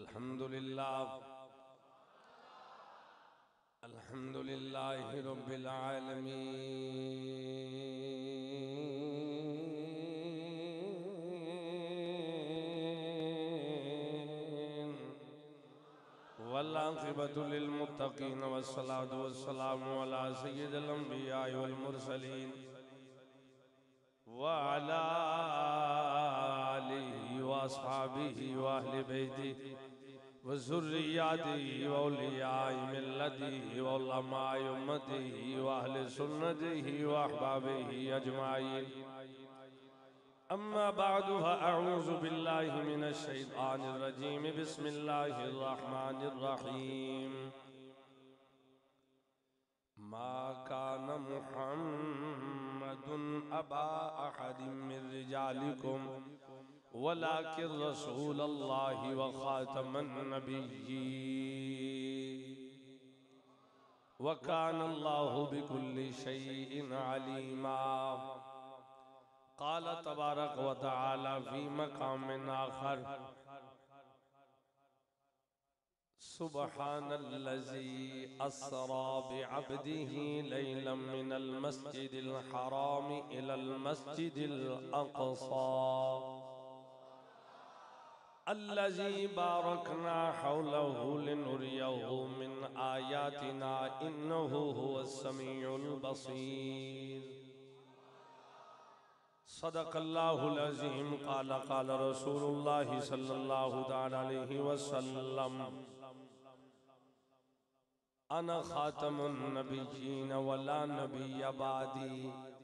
अल्हम्दुलिल्लाह अल्हम्दुलिल्लाहि रब्बिल आलमीन वल आक़िबतु लिल मुत्तक़ीन वस्सलातु वस्सलामु अला सय्यिदिल अंबिया वल मुरसलीन व अला आलिहि व अस्हाबिहि व अहलि बैतिहि व ज़ुर्रिय्यतिहि व औलियाए मिल्लतिहि व उलमाए उम्मतिहि व अहले सुन्नतिहि व अहबाबिहि अजमाईन। अम्मा बादु फ़अऊज़ु बिल्लाहि मिनश शैतानिर रजीम। बिस्मिल्लाहिर रहमानिर रहीम। मा कान मुहम्मदुन अबा अहदिम मिन रिजालिकुम वलाकिन रसूलल्लाहि व खातमन नबिय्यीन व कानल्लाहु बिकुल्लि शैइन अलीमा। क़ाल तबारक व तआला फ़ी मक़ामिन आख़र सुब्हानल्लज़ी अस्रा बिअब्दिही लैलन मिनल मस्जिदिल हराम इलल मस्जिदिल अक़सा अल्लज़ी बारकना हौलहु लिनुरियहु मिन आयातिना इन्नहु हुवस समीउल बसीर। सदक़ल्लाहुल अज़ीम। क़ाल क़ाल रसूलुल्लाहि सल्लल्लाहु तआला अलैहि वसल्लम अना ख़ातमुन नबिय्यीन वला नबिय्य बादी।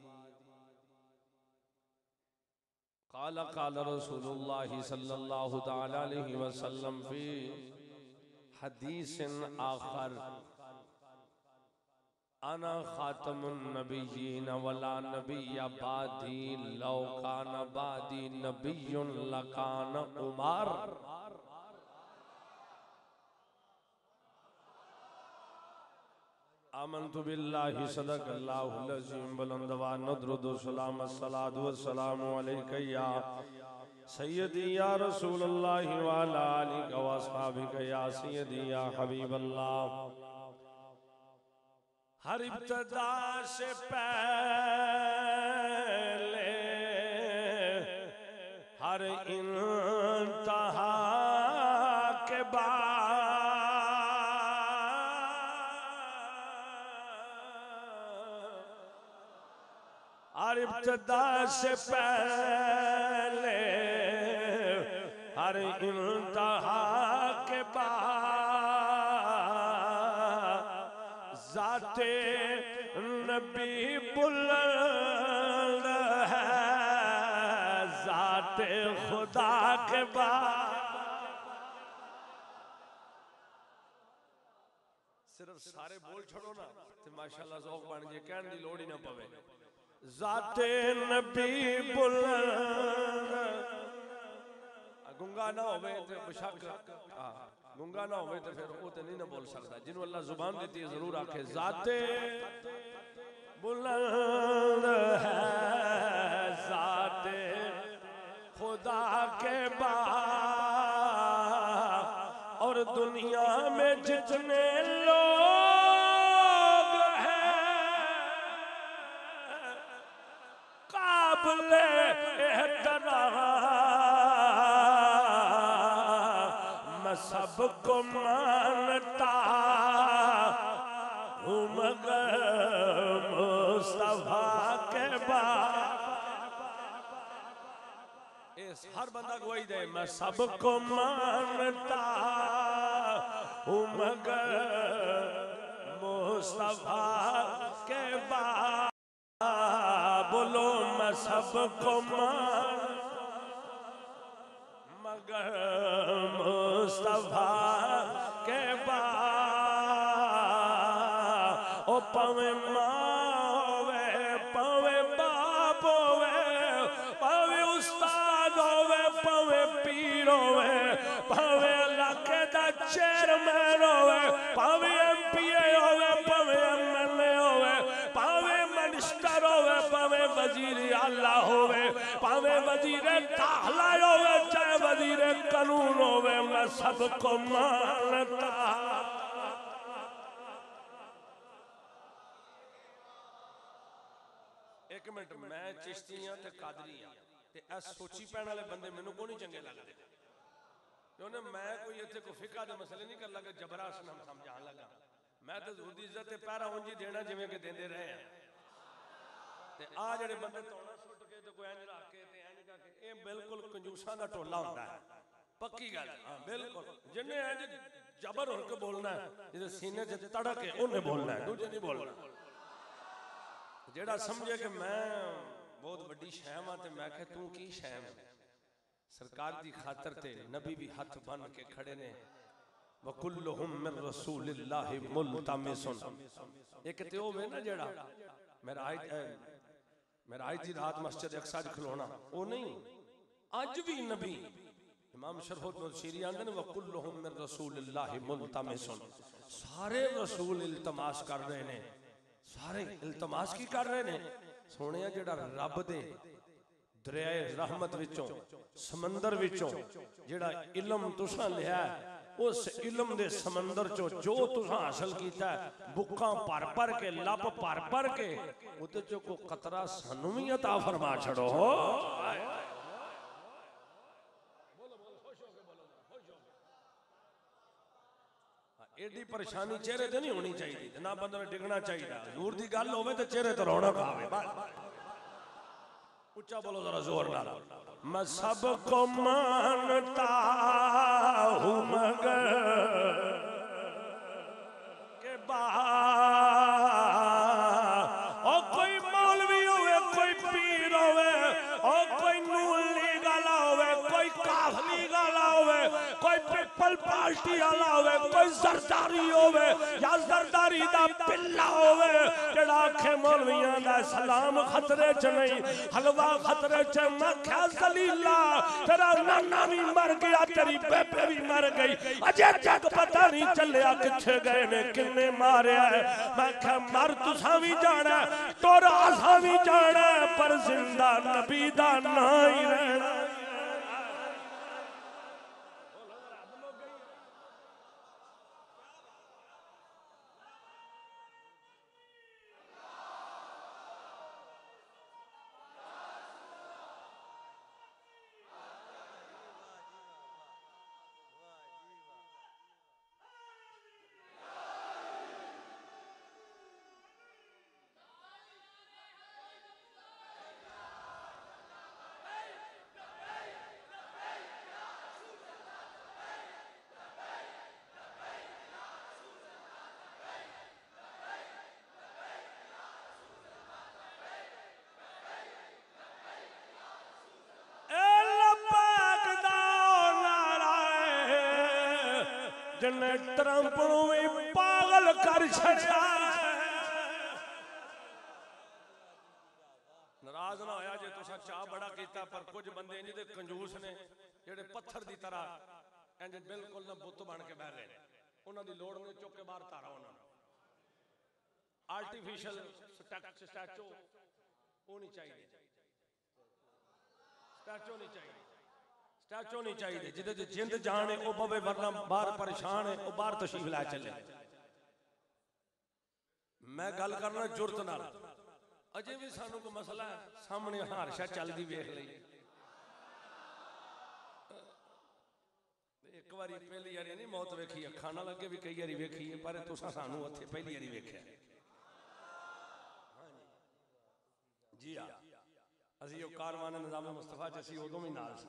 क़ाल क़ाल रसूलुल्लाहि सल्लल्लाहु तआला अलैहि वसल्लम फ़ी हदीसिन आख़र अना ख़ातमुन नबिय्यीन वला नबिय्य बादी लौ कान बादी नबिय्युन लकान उमर। आमन्तु बिल्लाहि सदक़ल्लाहुल अज़ीम। बुलंद व नदरुदु सलाम अस्सलातु वस्सलामु अलैका या सय्यदी या रसूलल्लाहि व अला आलिका व अस्हाबिका या सय्यदी या हबीबल्लाह। हर इब्तिदा से पहले हर इंतहा के बाद हर इब्तिदा से पहले हर इंतहा के बाद ज़ाते नबी बुलंद है ज़ाते खुदा के बाद। सिर्फ सारे बोल छोड़ो ना तो माशाअल्लाह ज़ौक़ बन जाए, कहने की लोड़ ही ना पवे। ज़ाते नबी बुलंद गुंगा ना होवे तो बेशक गुंगा ना होवे तो फिर वो तो नहीं ना बोल सकता। जिन्हों अल्लाह जुबान देती है जरूर आखे ज़ाते बुलंद है ज़ाते खुदा के बाद। और दुनिया में जितने लोग हैं काबिले एहतराम सबको मानता हूँ मगर मुस्तफा के बाद। हर बंदा गवाही दे मैं सबको मानता हूँ मगर मुस्तफा के बाद। बोलो मैं सबको मगर मुस्तफा के बाद। ओ पवे मावे पवे बाप होवे पवे उस्ताद होवे पवे पीर होवे पवे इलाके दा चेयरमैन होवे पवे MP होवे पवे MLA होवे पवे मिनिस्टर होवे पवे वजीर आला होवे पवे वजीर दाखिला होवे चाहे वजीर कानून होवे मैं सबको मानता। एक मिनट, मैं चिश्ती हाँ ते कादरी हाँ ते ऐ सोची पैण वाले बंदे मैनू को नहीं चंगे लगते। क्योंकि मैं कोई इत्थे कोई फिका दे मसले नहीं कर लगा, जबरा सनम समझान लगा। मैं तो हजूर दी इज्जत ते पहरा उंज ही देना जिवें कि देंदे रहे हैं। ते आ जेड़े बंदे तौना सुट के ते कोई इंज रख के ते इंज करके, ये बिल्कुल कंजूसां दा टोला होंदा है। पक्की गल, हां बिल्कुल। जिन्ने इंज जबर होके बोलना है, जिदे सीने च तड़क है उन्हें बोलना है, दूजे नहीं बोलना। जेड़ा समझे कि मैं बहुत बड़ी शैम हाँ ते मैं कह तू की शैम है। सरकार दी खातर ते नबी भी हाथ बन के खड़े ने। वकुल्लुहुम मिन रसूलिल्लाहि मुल्तमिसुन। एक ते होवे ना जेड़ा मेराज दी रात मस्जिद अक्सा च खलोना, वो नहीं। अज भी नबी इमाम शरफुत मुशीरी आंदे ने वकुल्लुहुम मिन रसूलिल्लाहि मुल्तमिसुन। सारे रसूल इल्तमास कर रहे ने। सारे इल्तमास की कर रहे ने? सोने जेड़ा रब दे दरियाए रहमत विचों समंदर विचों जेड़ा इल्म तुसां लिया, उस इल्म दे समंदर चो जो तुसां हासिल कीता है, बुक्कां भर भर के लब भर भर के, उहदे चो को कतरा सानू भी अता फरमा छड़ो। एडी परेशानी चेहरे ते नहीं होनी चाहिए, ना बंदे ने डिगना चाहिए। हजूर दी गल होवे ते चेहरे ते रौनक आवे। उच्चा बोलो जरा जोर नाल। मैं सबको मानता हूँ मगर के ओ कोई मौलवी होवे, कोई पीर होवे, ओ कोई नूली गाला होवे, कोई काफली गाला होवे, कोई पीपल पार्टी वाला होवे, कोई जरदारी होवे या जरदारी दा पिल्ला होवे, जेड़ा आखे मौलवियां दा सलाम खतरे च नहीं, हलवा खतरे च। मैं क्या जलीला, तेरा नाना भी मर गया, तेरी बेबे भी मर गई, अजे तक पता नहीं चलिया किथे गए ने, किन्ने मारिया है। मैं क्या मर तुसा भी जाना, टुर असा भी जाना, पर जिंदा नबी दा ना ही रहना। जिन्हें ट्रंप भी पागल कर छड़ा। नाराज ना होया जे तुसा चाह बड़ा कीता, पर कुछ बंदे इंज दे कंजूस ने जेड़े पत्थर दी तरह इंज बिल्कुल ना बुत बन के बैठ गए। उन्हां दी लोड़ ने चुक के बाहर तारा उन्हां आर्टिफिशियल स्टैचू वो नहीं चाहिए, स्टैचू नहीं चाहिए, स्टैचू नहीं चाहिए। जिदे च जिंद जान है वो बवे, वरना बाहर परेशान है वो बाहर तशरीफ ला चले। मैं गल करना जुरत नाल, अजे भी सानू कोई मसला है सामने हारशा चलदी वेख लई। एक बारी पहली बारी नहीं मौत वेखी, अखां नाल अगे भी कई बारी वेखी है, पर तुसां सानू उत्थे पहली बारी वेखिया। जी हाँ, असी वो कारवान निज़ाम मुस्तफा च असी उदों भी नाल सी।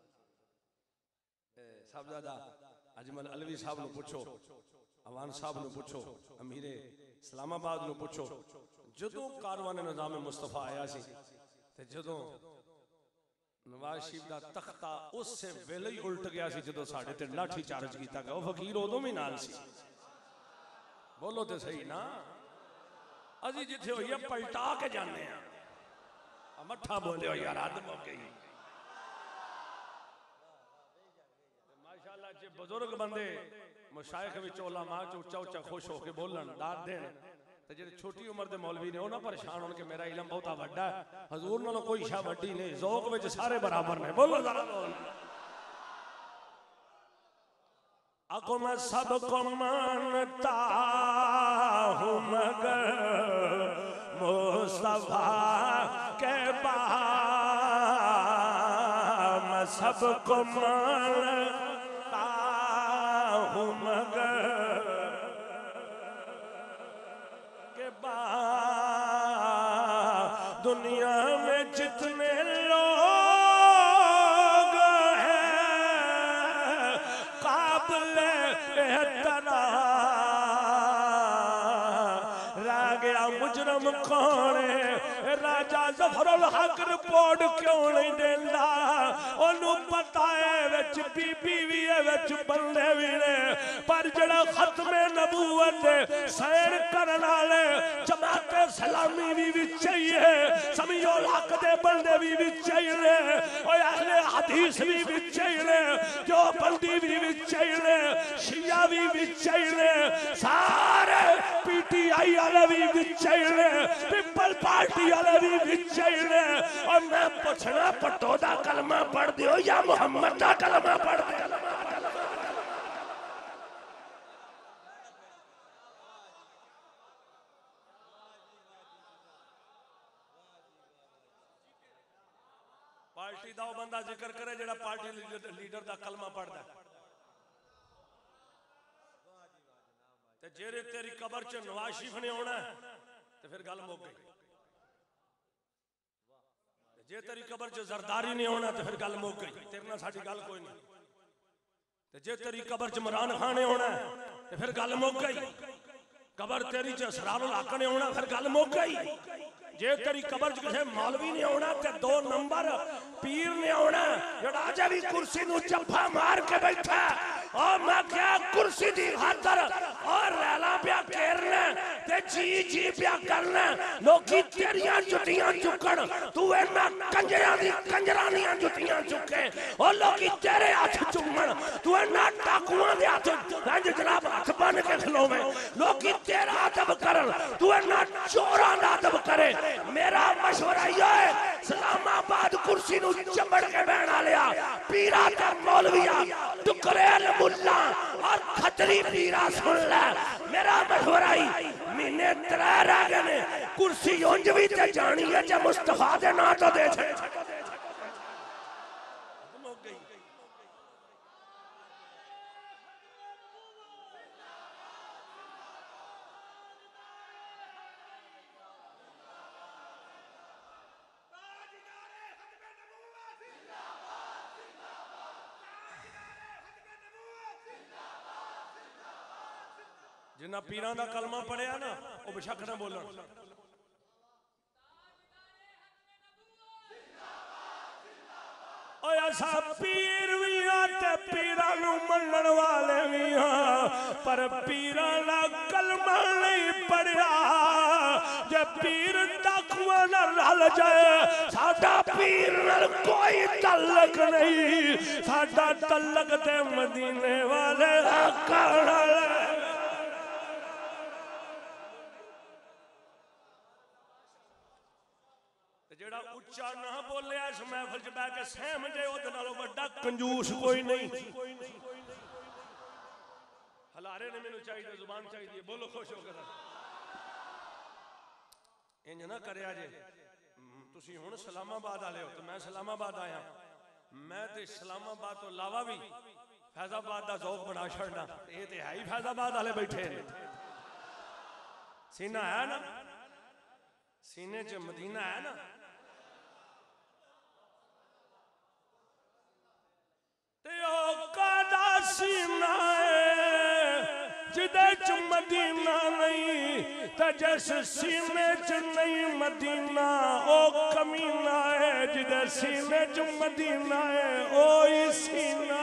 साहबजादा अजमल अलवी साहब नूं पुछो, अवान साहब नूं पुछो, अमीरे इस्लामाबाद नूं पुछो, जदों कारवान निज़ाम मुस्तफा आया सी ते जदों नवाज शरीफ दा तख्ता उस वेले ही उल्ट गया सी जदों साडे ते लाठी चार्ज कीता गया। वो फकीर उदों भी नाल सी। बोलो ते सही ना, असी जिथे होई है पलटा के जाने आ। मठा बोले हो यार, हद मुक गई। माशाअल्लाह जे बुजुर्ग बंदे मशाइख विच उलमा च उच्चा उच्चा खुश होके बोलन, दाद देन, ते जेडे छोटी उम्र दे मौलवी ने उन्हां परेशान होण के मेरा इल्म बहुता वड्डा है, हजूर नालों कोई शय वड्डी नहीं, ज़ौक विच सारे बराबर ने। बोलो जरा बोल। आको मैं सबको मानता हूँ मगर मुस्तफा के बाद मैं सबको मानता हूँ मगर के बाद दुनिया में जितने लोग हैं काबिल रह गया मुजरम कौन है राजा ज़फ़रुल हक रिपोर्ट क्यों नहीं देंदा ओनू पता है विच बीबी भी है विच बंदे भी ने पर जड़ा खत्मे नबूवत सैर करन वाले जमात सलामी भी विच ही है समझो हक दे बंदे भी विच ही ने ओए अहले हदीस भी विच ही ने जो बंदी भी विच ही ने शिया भी विच ही ने सारे पीटीआई वाले भी विच ही ने पीपल पार्टी वाले भी विच ही ने और मैं पूछना पट्टो दा कलमा पढ़ दियो या मुहम्मद दा कलमा पढ़ दियो पार्टी दा वो बंदा जिक्र करे जेड़ा पार्टी लीडर दा कलमा पढ़दा ते जेरे तेरी कबर च नवाज शरीफ ने आना ते फिर गल मुक गई जे तेरी कबर च जरदारी ने आना तो फिर गल मुक गई तेरे नाल साडी गल कोई नहीं ते जे तेरी कबर च इमरान खान ने आना तो फिर गल मुक गई कबर तेरी च असरारुल हक ने आना फिर गल मुक गई जे तेरी कबर च किसी मौलवी ने आना ते 2 नंबर पीर ने आना जेड़ा अजे भी कुर्सी नूं चप्पा मार के बैठा और मैं क्या कुर्सी दी खातर और रैला पिया घेरना ते जी जी पिया करना लोकी तेरियां जुटियां चुकन तू इन्हां कंजरां दी कंजरानियां जुटियां चुके और लोकी तेरे हाथ चुमन तू इन्हां डाकुआं दे हाथ इंज जनाब हाथ बन के खलोवे लोकी तेरा अदब करन तू इन्हां चोरां दा अदब करे मेरा मशवरा ये है इस्लामाबाद कुर्सी नूं चमड़ के बहन वालिया पीरा ते मौलविया टुकरेल मुल्ला और खतरी पीरा सुन ले मेरा मशवरा ही महीने 3 रह गए ने कुर्सी उंज भी ते जानी है जे मुस्तफा दे नां तो दे छे जिन्ना पीरां दा कलमा पढ़िया ना वो बेशक ना बोलन ओए असा पीर भी हां ते पीरां नूं मनण वाले भी हां पर पीरां दा कलमा नहीं पढ़िया जे पीर डाकुआं नाल रल जाए साडा पीर नाल कोई तल्लक नहीं साडा तल्लक ते मदीने वाले हक नाल जेड़ा उच्चा ना बोलिया इस महफिल च बैठ के सहम जे ओदे नालों वड्डा कंजूस कोई नहीं हलारे ने मैनू चाहिए जुबान चाहिए बोलो खुश होकर इंज ना करया जे तुसी हुण इस्लामाबाद वाले हो तो मैं इस्लामाबाद आया मैं ते इस्लामाबाद तो इलावा भी फैजाबाद दा ज़ौक बना छड़ना ये ते है ही फैजाबाद वाले बैठे ने सीना है ना सीने च मदीना है ना सीना जिदे च मदीना नहीं ते जिस सीने च नहीं मदीना ओ कमीना है जिदे सीने च मदीना है ओ ही सीना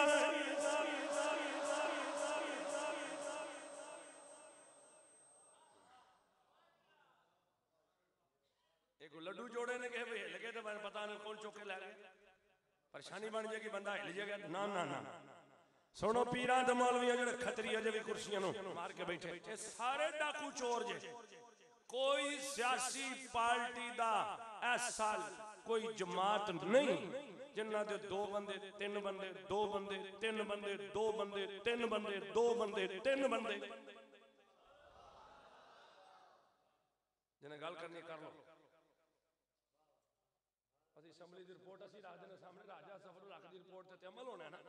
एक लड्डू जोड़े ने के लगे तो मैंने पता नहीं कौन चौके ला गए परेशानी बन जाएगी बंदा हिल जाएगा ना ना ना सुनो पीरां ते मौलवियां जेड़े खतरी अजे भी कुर्सियां नूं मार के बैठे ये सारे डाकू चोर जे कोई सियासी पार्टी दा ऐसा कोई जमात नहीं जिन्ना दे 2 बंदे 3 बंदे 2 बंदे 3 बंदे 2 बंदे 3 बंदे 2 बंदे 3 बंदे जिन्हें गल करनी कर लो। असि असैम्बली की रिपोर्ट असि रख देने सामने, राजा सफर हक की रिपोर्ट ते अमल होना है ना।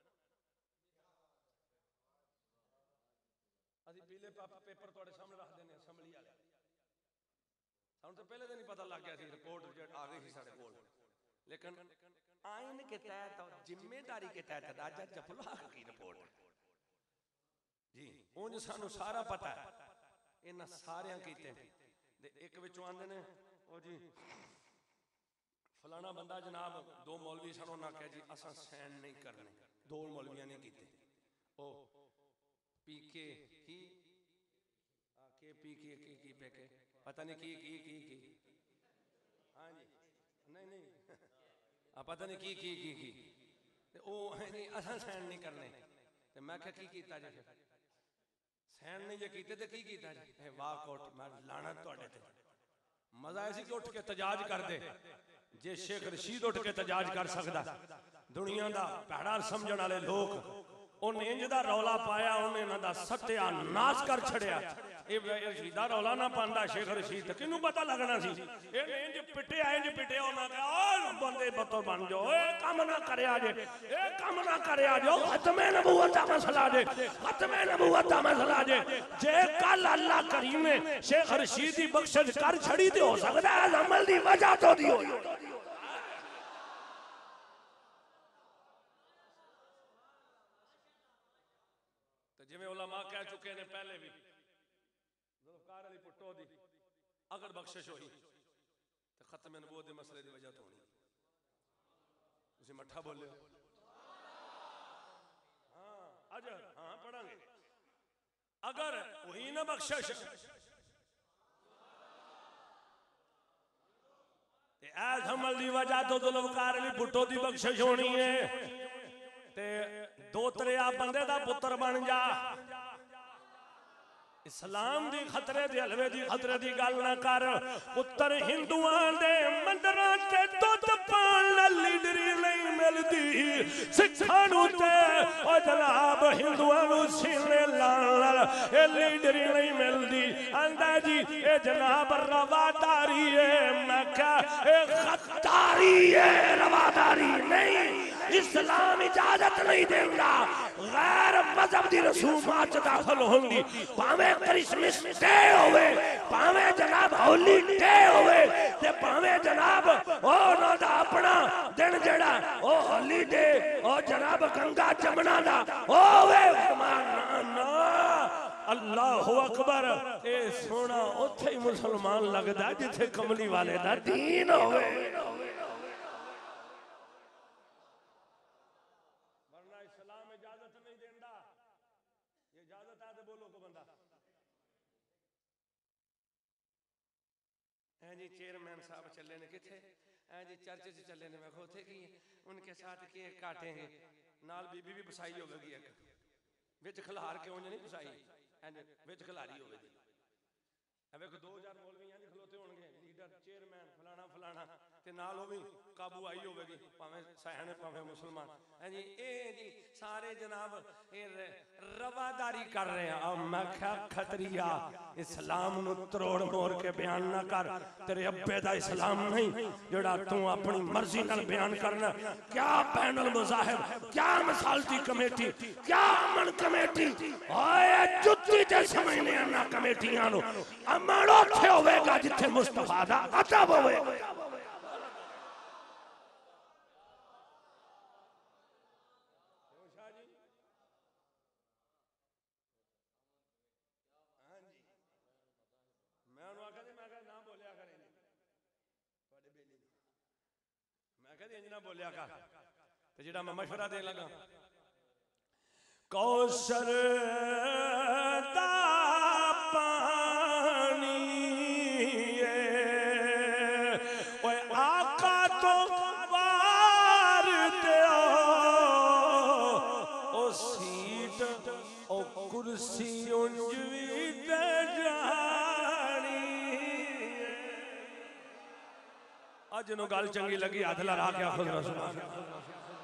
असि पीले पेपर तुहाडे सामने रख देने असैम्बली वाले, सानू तो पहले दिन ही पता लग गया सी रिपोर्ट आ गई थी साडे कोल। लेकिन आइन के तहत और जिम्मेदारी के तहत राजा जफर हक की रिपोर्ट जी उंज सानू सारा पता है। इन्हां सारियां कीते ते एक विचों आंदे ने ओ जी फलाना बंदा जनाब 2 मौलवी सन, उन्हां कहा जी असां सैन नहीं करने, 2 मौलवियां ने कीते। ओ पीके की के पीके की पेके पता नहीं की हाँ जी नहीं पता नहीं की ते ओ नहीं असां सैन नहीं करने। ते मैं क्या की कीता जी, फिर सैन नहीं जे कीते ते की कीता जी? वाकआउट मैं लाना तुहाडे ते। मजा ऐसी कि उठ के तजाज कर दे। जे शेख रशीद उठ के तजाज कर सकदा, दुनिया दा भैड़ा समझण वाले लोग उन्हें इंज दा रौला पाया, उन्हें इन्हां दा सत्यानाश कर छड़िया। ये रशीदा रौला ना पांदा शेख रशीद किनू पता लगना सी। इंज पिटिया उन्हां कहा ओ बंदे बतो बन जाओ, ए काम ना करया जे, ए काम ना करया जो, खत्मे नबूवत दा मसला जे, खत्मे नबूवत दा मसला जे। जे कल अल्लाह करीम ने शेख रशीद दी बख्शिश कर छड़ी ते हो सकदा है अमल दी वजह तो दी हो। जिवें उलमा कह चुके ने पहले भी, जुल्फकार अली भुट्टो दी अगर बख्शिश हुई तो खत्म नबूवत दे मसले दी वजह तो होनी। तुसीं मठा बोलियो हाँ अजर हाँ पढ़ांगे। अगर हुई ना बख्शिश ते ऐस अमल दी वजह तो जुल्फकार अली भुट्टो दी बख्शिश होनी है। ते 2-3 बंदे दा पुत्र बन जा, इस्लाम दी खतरे दे हलवे दी खतरे दी गल ना कर। पुत्र हिंदुआं दे मंदिरां ते दुध पाण लीडरी नहीं मिलदी, सिखां नूं ते ओ जनाब हिंदुआं नूं सीने लाण ए लीडरी नहीं मिलदी। आंदा जी ए जनाब रवादारी है, मैं क्या ए गद्दारी है, रवादारी नहीं। इस्लाम इजाजत नहीं देंदा गैर मजहब दी रसूमात दाखिल होंगी, भावें क्रिसमस डे होवे, भावें जनाब होली डे होवे, ते भावें जनाब ओ ना दा अपना दिन जेड़ा ओ होली डे ओ जनाब गंगा जमुना दा होवे। ना अल्लाहु अकबर। ए सोना उत्थे ही मुसलमान लगदा जिथे कमली वाले दा दीन होवे। जी चेयरमैन साहब चले ने किथे जी चर्च च चले ने, मैं उथे की उनके साथ केक काटेंगे, नाल बीबी भी बसाई होगी, एक विच खिलार के उंज नहीं बसाई विच खिलारी होगी। देखो 2000 मौलवी इंज खलोते होंगे, लीडर चेयरमैन फलाना फलाना ते नाल वो भी काबू आई होगी, भावें सैन भावें मुसलमान है जी। ए जी सारे जनाब ए रवादारी कर रहे हैं। मैं क्या खतरिया इस्लाम नूं तरोड़ मोड़ के बयान ना कर, तेरे अब्बे दा इस्लाम नहीं जेड़ा तू अपनी मर्जी नाल बयान करना। क्या पैनल मुजाहिब, क्या मिसालती कमेटी, क्या अमन कमेटी, ओए जुत्ती ते समझने ना कमेटियां नूं। अमन उत्थे होवेगा जिथे मुस्तफा दा अदब होवे। बोलिया कर ते जेड़ा मैं मशवरा दे लगा, कौसर दा पानी ओए आका तो वार दियो, ओ सीट ओ कुर्सी उंज भी ते जानी। जिन्हों गल चंगी लगी हाथ लहरा के आखो जरा सुभान अल्लाह।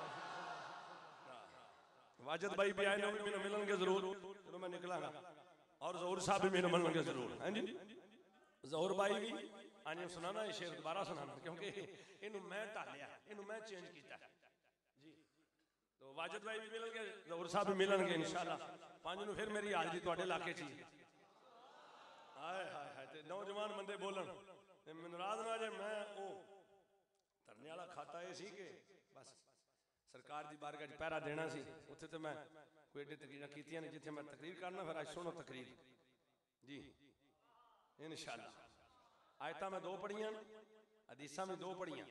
वाजिद भाई भी आए मैंने मिलणगे जरूर जदों मैं निकलांगा और ज़हूर साहब भी मैंने मिलणगे जरूर। हाँ जी ज़हूर भाई भी हाँ जी सुनाना शेर दोबारा सुनाना क्योंकि इनू मैं ढालिया इनू मैं चेंज किया जी। तो वाजिद भाई भी मिलणगे ज़हूर साहब भी मिलणगे इंशाअल्लाह। पांच नूं फिर मेरी हाज़री तुहाडे इलाके च हाय हाय हाय ते नौजवान बंदे बोलन मैनूं नाराज़ ना जे मैं ओ धरने वाला खाता ये सी कि बस सरकार दी बारगाह च पहरा देना सी उत्थे ते मैं कोई एडी तकरीरां कीतियां ने जिथे मैं तकरीर करना फिर अज सुनो तकरीर जी इंशाअल्लाह। आयतां मैं दो पढ़ियां हदीसां भी दो पढ़ियां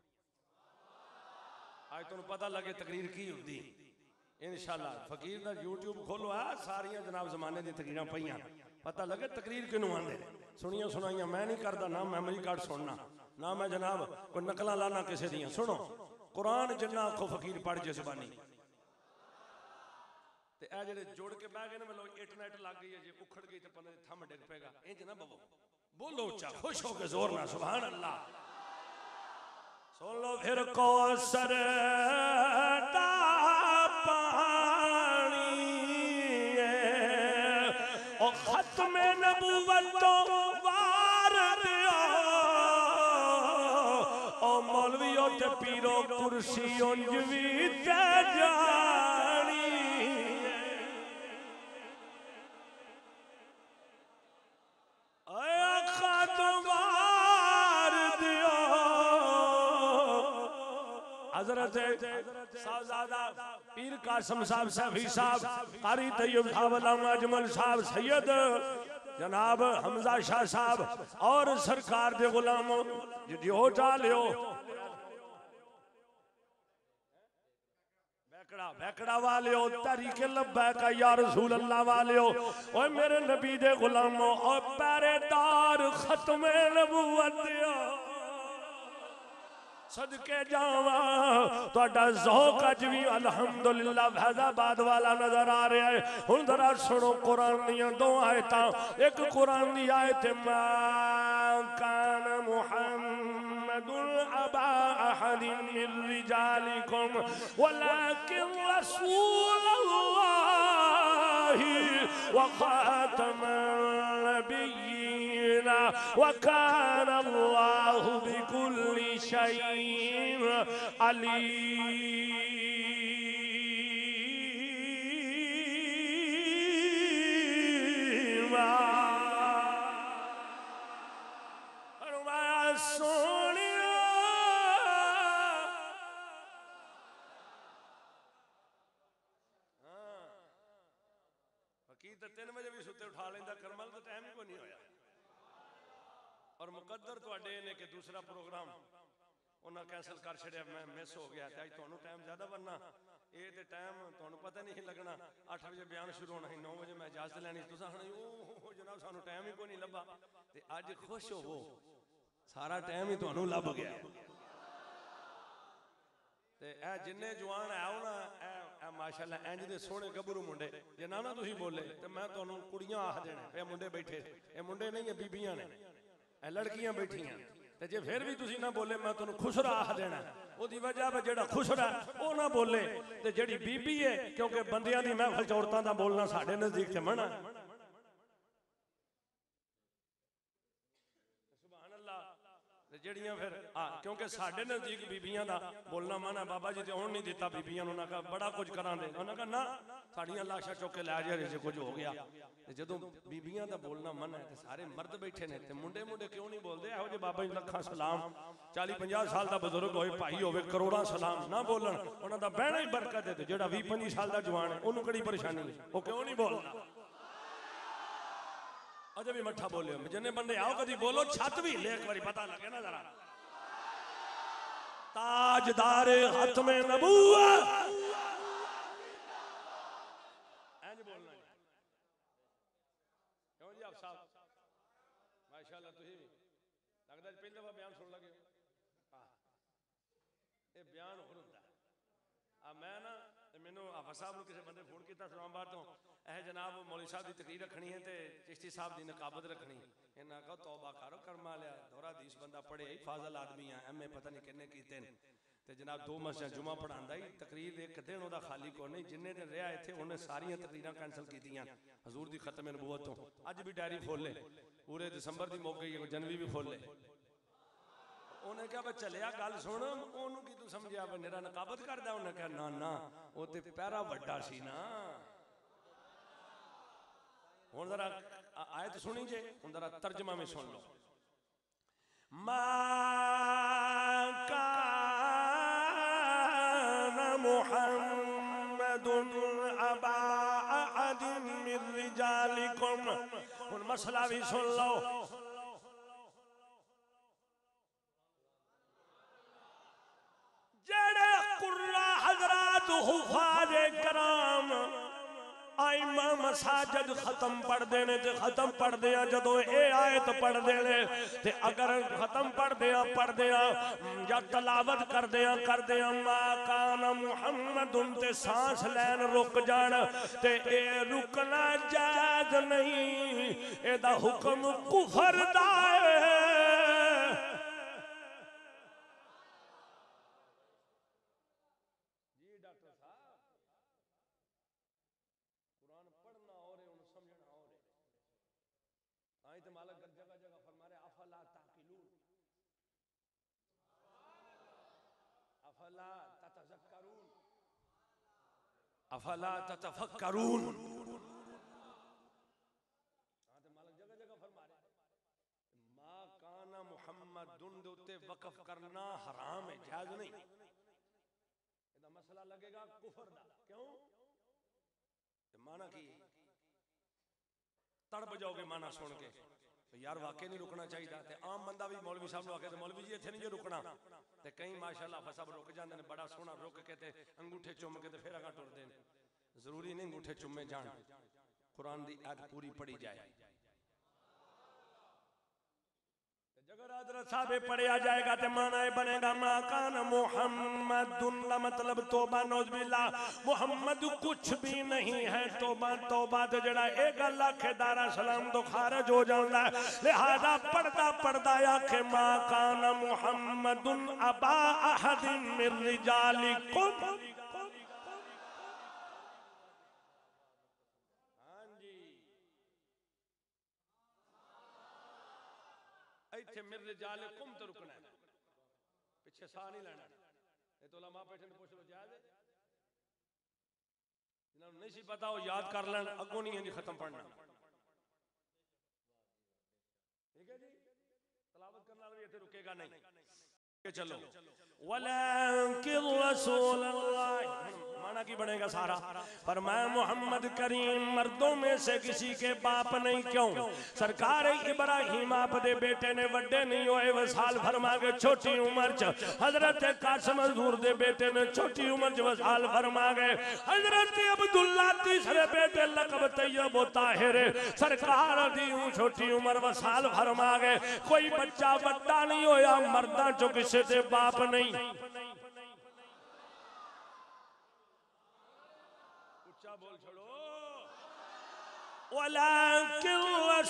आज तुहानूं पता लगे तकरीर की हुंदी इंशाअल्लाह। फकीर दा यूट्यूब खोलो आ सारियां जनाब जमाने दी तकरीरां पईयां पता लगे तकरीर किनूं आंदे सुनियां सुनाइयां मैं नहीं करदा ना मैमरी कार्ड सुनना ना मैं जनाब कोई नकलां लाना किसी दियां। सुनो कुरान जिन्ना आखो फकीर पढ़ जे ज़बानी ते ए जेड़े जोड़ के बह गए ना मतलब इंटरनेट लग गई है जे उखड़ गई तो पता थम डिग पेगा इंज ना बवो बोलो उच्चा खुश हो के जोर ना सुभान अल्लाह। सुन लो फिर कौसर दा पानी ओ खत्मे नबूवत तो वार दिया ओ मौलवियों ते पीरो कुर्सी उंज भी ते जानी आया खातवार दिया हजरत साहबजादा पीर कासिम साहब सैफी साहब कारी तैयब साहब अल्लामा अजमल साहब सैयद जनाब हमजा शाह साहब और सरकार दे गुलामों जो डालियो बैकड़ा वालियो तरीके लब्बैका या रसूल अल्लाह वालियो ओए मेरे नबी दे गुलामों और पहरेदार खत्मे नबूवत दियो सदके जावा तुहाडा ज़ौक़ अज भी अल्हम्दुलिल्लाह फैज़ाबाद वाला नजर आ रहा है। हुण जरा सुनो कुरान दियां दो आयतां एक कुरान दी आयत मा कान मुहम्मदुन अबा अहदिन मिन रिजालिकुम वलाकिन रसूलुल्लाहि व खातमन नबिय्यीन व कान अल्लाहु बिकुल्लि शैइन अलीम। सोनिया फकीर तो 3 बजे भी सुते उठा लेंदा करमल तो टाइम ही को नहीं होया और मुकद्दर तुहाडे ने कि दूसरा प्रोग्राम उन्हें कैंसल कर छड़िया मैं मिस हो गया अज तुहानूं टाइम ज़्यादा बनना ये तो टाइम तुहानूं पता नहीं लगना 8 बजे बयान शुरू होना 9 बजे मैं इजाजत लैनी तुसां आखना ओ जनाब सानूं टाइम ही कोई नहीं लभा ते अज खुश होवो सारा टाइम ही तुहानूं लभ गया ते ए जिन्ने जवान है ना ए माशाअल्लाह इंज दे सोहणे गभरू मुंडे जे ना ना तुसीं बोले ते मैं तुहानूं कुड़ियां आख देना ए मुंडे बैठे ए मुंडे नहीं है बीबियां ने ए लड़कियां बैठियां ते जे फिर भी तुसीं ना बोले मैं तुहानूं खुसरा आख देना ओदी वजह है जेड़ा खुसरा ओ ना बोले ते जेड़ी बीबी है क्योंकि बंदियां दी महफिल च औरतां दा बोलना साडे नजदीक ते मना जड़ियां फिर क्योंकि साडे नजदीक बीबियां दा बोलना मना बाबा जी ते हुण नहीं दिता बीबियां नूं उन्हां कहा बड़ा कुछ करांदे उन्हां कहा ना साड़ियां लाशां चुक के लै जा जे कुछ हो गया ते जदों बीबियां दा बोलना मना है ते सारे मर्द बैठे ने ते मुंडे मुंडे क्यों नहीं बोलदे इहो जे बाबा जी लखां सलाम 40-50 साल दा बुजुर्ग होए भाई होवे करोड़ां सलाम ना बोलन उन्हां दा बहना ही बरकत है ते जेड़ा 20-25 साल दा जवान है ओनूं किहड़ी परेशानी वो क्यों नहीं बोलदा अजे भी मठा बोले जिन्ने बंदे आओ कभी बोलो छत भी ले एक बारी पता लगे ना जरा ताजदार हाथ में नबूवत इंज बोलना क्यों जी आप साहब माशाल्लाह तुसी लगदा पहली दफा बयान सुन लगे ये बयान हो रहा मैं ना मैनू हाफिज साहब ने किसी बंदे फोन किया इस्लामाबाद तो ए जनाब मौलवी साहब की तकरीर रखनी है तो चिश्ती साहब की नकाबत रखनी इन्हें कहो तौबा करो कर्मा लिया दोहरा हदीस बंदा पढ़े ही फाजल आदमी है एम ए पता नहीं किन्ने कीते ते जनाब 2 मस्जिद जुमा पढ़ांदा ही तकरीर एक दिन ओदा खाली को नहीं जिन्ने दिन रहा इत्थे उन्हें सारियां तकरीरां कैंसल कीतियां हजूर दी खत्म नबूवत तो अज भी डायरी खोल ले पूरे दिसंबर दी मुक गई जनवरी भी खोल ले उन्हें कहा भाई चलिया गल सुन ओनू की तू समझिया मेरा नकाबत करदा उन्हें कहा ना ना वो ते पैरा वड्डा सी ना हुण जरा आयत सुनी जे हुण जरा तर्जमा में सुन लो मा काना मुहम्मदुन अबा अहदिन मिन रिजालिकुम हुण मसला भी सुन लो जेड़े कुर्रा हजरात हुफाज कराम आइमा मसाजिद खत्म पढ़ देने ते खत्म पढ़ दिया जदों ए आयत पढ़ देने ते अगर खत्म पढ़ दिया या तलावत कर दिया मा काना मुहम्मदुन ते सांस लैन रुक जान ते ए रुकना जायज नहीं एदा हुक्म कुफर दा है अफला ततफक्करून मालिक जगह जगह फरमा रहे मा काना मुहम्मदुन दे उत्ते वक्फ करना हराम है जायज नहीं एदा मसला लगेगा कुफर दा क्यों ते माना की तड़प जाओगे माना सुन के यार वाकई नहीं रुकना चाहिए ते आम बंदा भी मौलवी साहब आके मौलवी जी इत्थे नहीं जो रुकना ते कई माशाअल्लाह हाफिज साहब रुक जांदे ने बड़ा सोहना रुक के ते अंगूठे चुम के ते फिर अगा टुरदे ने जरूरी नहीं अंगूठे चुमे जान कुरान दी आयत पूरी पढ़ी जाए पढ़िया जाएगा ते माना बनेगा मा काना मुहम्मदुन मतलब तौबा नौज बिल्ला मुहम्मद कुछ भी नहीं है तौबा तौबा ते जड़ा ए गल आखे दारा सलाम तो खारिज हो जांदा लिहाजा पढ़दा आखे मा काना मुहम्मदुन अबा अहदिन मिन रिजालिकुम मिर रिजालिकुम तो रुकना है पीछे सा नहीं लेना ये तो उलमा बैठे ने पूछ लो जायज है जिन्होंने नहीं सी पता वो याद कर लें अगों नहीं है खत्म पढ़ना ठीक है जी तलावत करने वाला भी इत्थे रुकेगा नहीं चलो वलाकिन रसूलुल्लाह माना की बनेगा सारा फरमाया मोहम्मद करीम मर्दों में से किसी के बाप नहीं क्यों सरकार इब्राहिम आप दे बेटे ने वड्डे नहीं होए वसाल फरमा के छोटी उम्र च हजरत कासिम हजूर दे बेटे ने छोटी उम्र च वसाल फरमा गए हजरत अब्दुल्ला तीसरे बेटे लकब तैयब व ताहिर सरकार दी छोटी उम्र वसाल फरमा गए कोई बच्चा वड्डा नहीं होया मर्दां चो किसी दे बाप नहीं बोल छोड़ो वलाकिन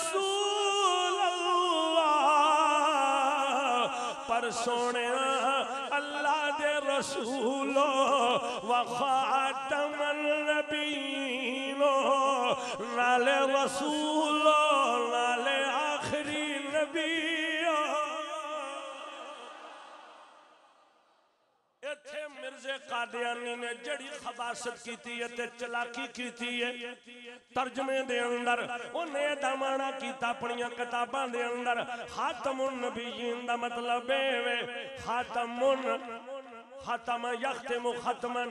रसूलुल्लाह पर सोने अल्लाह दे रसूलो व खातमन नबीनो नाले रसूलो नाले आखिरी नबी मिर्जे कादियानी ने जड़ी खबासत की है ते चलाकी की है तर्जमे दे अंदर उन्हें दमाना कीता अपनी किताबां दे अंदर खातमुन नबीयीन दा मतलब है खातमुन खातम यख्तिमु खत्मन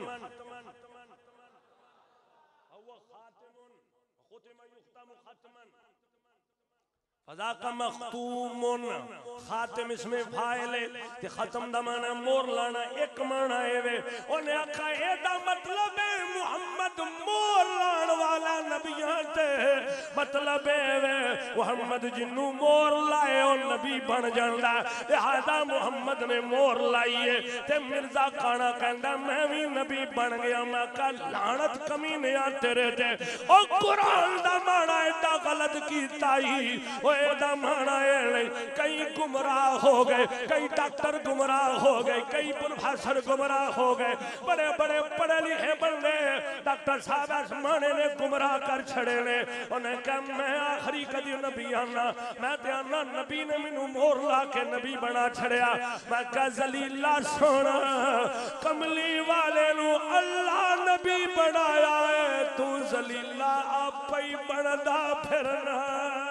फजा का मखतूमुन खातिम इसमें फाइल ते खत्म दा माना मोर लाना एक माना है वे उन्हें आखा एदा मतलब है मुहम्मद मोर लाण वाला नबियां ते मतलब मुहम्मद जिन्नू मोर लाए ओ नबी बन जांदा लिहाजा मुहम्मद ने मोर लाई है ते मिर्जा काना कहंदा मैं भी नबी बन गया मैं कहा लानत कमीने आ तेरे ते ओ कुरान दा माना एडा गलत कीता ही ओ एदा माना ए नहीं कई गुमराह हो गए कई डॉक्टर गुमराह हो गए कई प्रोफेसर गुमराह हो गए बड़े बड़े पढ़े लिखे बंदे डॉक्टर साहब आसमाने ने गुमराह कर छड़े ने उन्हें कहा मैं आखिरी कदी नबी आना मैं ते आना नबी ने मैनू मोर ला के नबी बना छड़िया मैं कहा जलीला सुन कमली वाले नू अल्लाह नबी बनाया है तू जलीला आप ही बनदा फिरना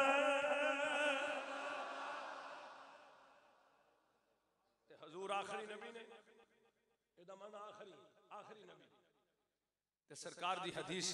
हजूर आखिरी नबी ने एदा माना आखिरी नबी ते सरकार दी हदीस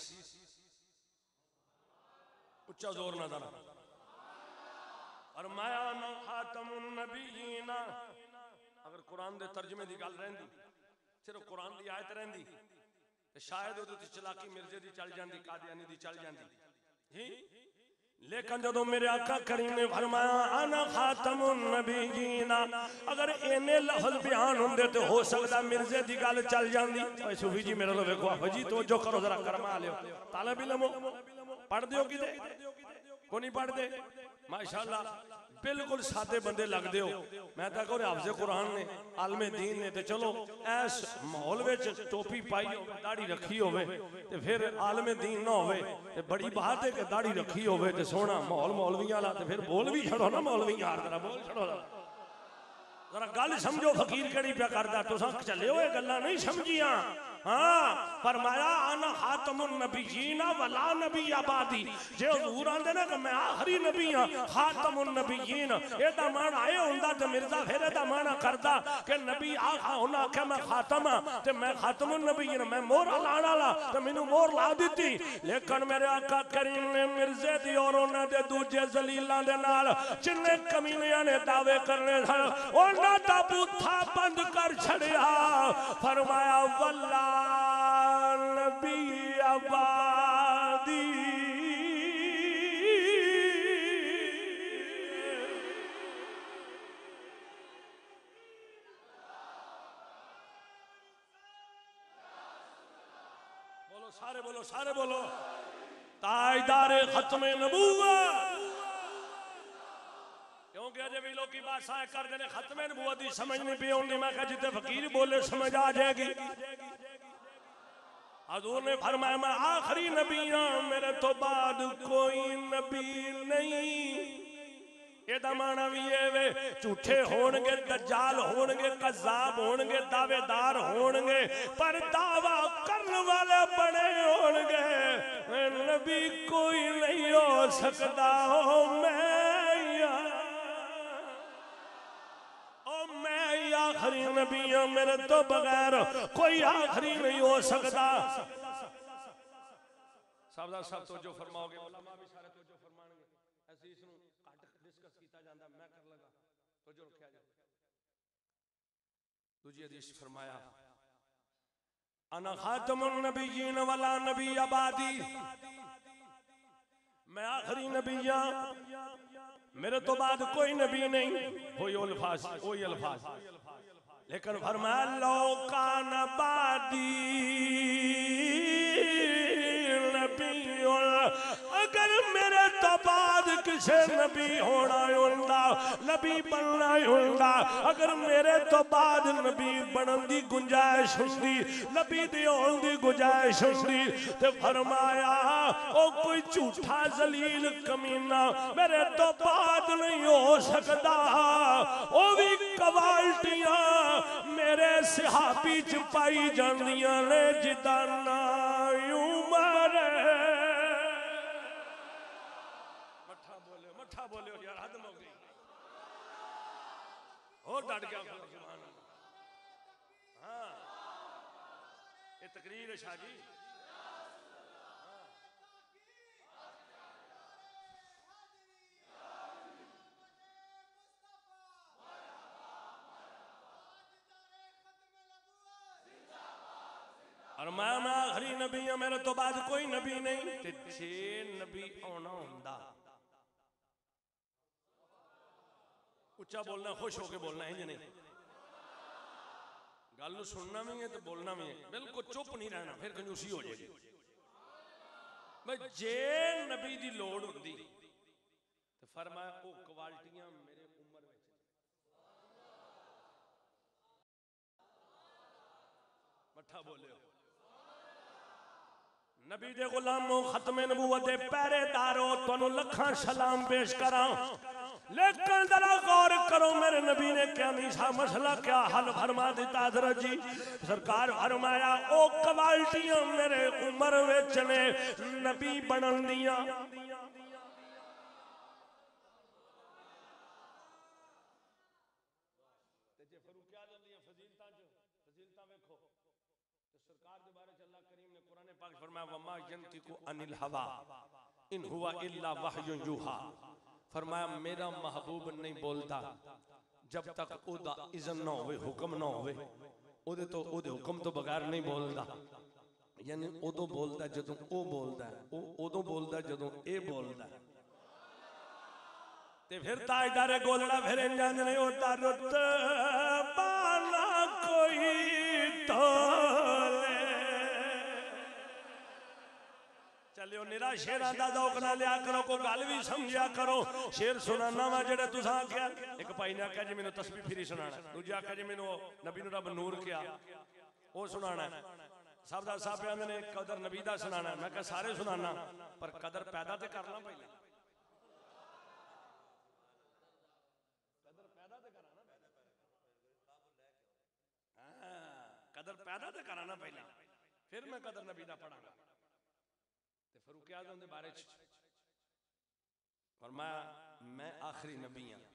उच्चा जोर ना देना और माया ना खातमुन नबीयीन अगर कुरान दे तर्जमे दी गल रहिंदी सिर्फ कुरान दी आयत रहिंदी ते शायद ओदे ते चलाकी मिर्जे दी चल जांदी कादियानी दी चल जांदी ही लेकिन जदों मेरे आका करीम ने फरमाया आना खातमुन नबीयीन अगर इन्ने लफ्ज बयान होंदे तो हो सकदा मिर्जे दी गल चल जांदी ओए सूफी जी मेरे लो देखो आप जी तवज्जो करो जरा करमा लियो तालिब इल्म पढ़ दियो कि को नहीं पढ़ते माशाअल्लाह बिल्कुल सादे बंदे लगते हो मैं तो कहो हाफिज़े कुरान ने आलमे दीन ने तो चलो ऐस माहौल में टोपी पाई हो दाढ़ी रखी होवे ते फिर आलमे दीन ना होवे ते बड़ी बात है कि दाढ़ी रखी होवे ते सोहना माहौल मौलवियां वाला ते फिर बोल भी छड़ो ना मौलवी यार जरा बोल छड़ो जरा गल समझो फकीर केड़ी पे करदा तुसां चले हो गल्लां नहीं समझियां हाँ फरमाया आना खातमुन नबीयीन वला नबी आबादी जे हुजूर आंदे ना कि मैं आखिरी नबी हां खातमुन नबीयीन एदा माना ए हुंदा ते मिर्जा फिर एदा माना करदा कि नबी आखा उन्हां आख्या मैं खातम हां ते मैं खातमुन नबीयीन मैं मोहर लाण वाला ते मैनू मोहर ला दित्ती लेकिन मेरे आका करीम ने मिर्जे दी और उन्हां दे दूजे जलीलां दे नाल जिन्ने कमीनियां ने दावे करने सन उन्हां दा बूथा बंद कर छड़िया फरमाया वल्ला नबी आबादी बोलो सारे बोलो ताजदारे खत्मे नबूवत क्योंकि अजे भी लोग बादशाह कर देने खत्मे नबूवत की समझ नहीं पी आती मैं कहा जिते फकीर बोले समझ आ जाएगी हजूर ने फरमाया मैं आखिरी नबी हां मेरे तो बाद कोई नबी नहीं एदा माना भी है वे झूठे होणगे दज्जाल होणगे कज़्ज़ाब होणगे दावेदार होणगे पर दावा करने वाले बड़े होणगे नबी कोई नहीं हो सकता मैं आखिरी नबी हां मेरे तो बगैर कोई आखिरी नहीं हो सकता सब तो जो फरमाओगे उलमा भी सारे तो जो फरमाएंगे ऐसे इसनु घट डिस्कस कीता जांदा मैं कर लगा तो जो रखया जाए दूसरी हदीस फरमाया अना खातमुन नबीयीन वला नबी आबादी मैं आखिरी नबी हां मेरे तो बाद कोई नबी नहीं वही अल्फाज लेकिन फरमाया लो कान बादी नबी अगर मेरे तो बाद किसे नबी होना होंदा नबी बनना होंदा अगर मेरे तो बाद नबी बनन दी गुंजाइश हुंदी नबी दी होण दी गुंजाइश हुंदी ते फरमाया ओ कोई झूठा जलील कमीना मेरे तो बाद नहीं हो सकता ओ भी क्वालिटियां मेरे सहाबी च पाई जांदियां ने जिदा ना उमर मठा बोले यार हद हो गई और डट गया सुभान अल्लाह हाँ ये तकरीर है शाह जी और मैं आखिरी नबी हां, मेरे तो बाद कोई नबी नहीं। ते जे नबी आना हुंदा, उच्चा बोलना, खुश होके बोलना है, नहीं गल सुनना भी है तो बोलना भी है, बिल्कुल चुप नहीं रहना, फिर कंजूसी हो जाएगी। भाई जे नबी दी लोड़ हुंदी ते फरमाया ओ क्वालिटियां मेरे उम्र विच मठा बोलियो। नबी दे गुलामो, खत्मे नबूवत दे पहरेदारो, तुहानू लखां सलाम पेश करां, लेकिन जरा गौर करो, मेरे नबी ने क्या मीसा मसला क्या हल फरमा दिता। हजरत जी सरकार फरमाया ओ क्वालिटियां मेरे उम्र विच ने नबी बनन दियां। फरमाया मेरा महबूब नहीं बोलता जब तक ओदा इज़न ना होवे, हुक्म ना होवे, ओदे तो ओदे हुक्म तो बगैर नहीं बोलता। यानी उदों बोलता जदों ओ बोलता है, ओ उदों बोलता जदों ए बोलता है। ते फिर ताजदारे गोलड़ा फिर इंजन नहीं होता, रुत बाला कोई तोले। चलियो निरा शेरां दा ज़ौक़ ना लिया करो, कोई गल भी समझिया करो। शेर सुनाना वा जेड़ा तुसां आख्या, एक भाई ने आख्या जी मैनू तस्बीह फिरी सुनाना, दूजा आख्या जी मैनू नबी नू रब नूर किया वो सुनाना। सब दा सब आंदे ने कदर नबी दा सुनाना। मैं कहा सारे सुनाना, पर कदर पैदा ते करना पहले। कदर पैदा ते कराना पहला, फिर मैं कदर नबी दा पढ़ांगा। ते फारूक आज़म दे बारे च फरमाया मैं आखिरी नबी हां,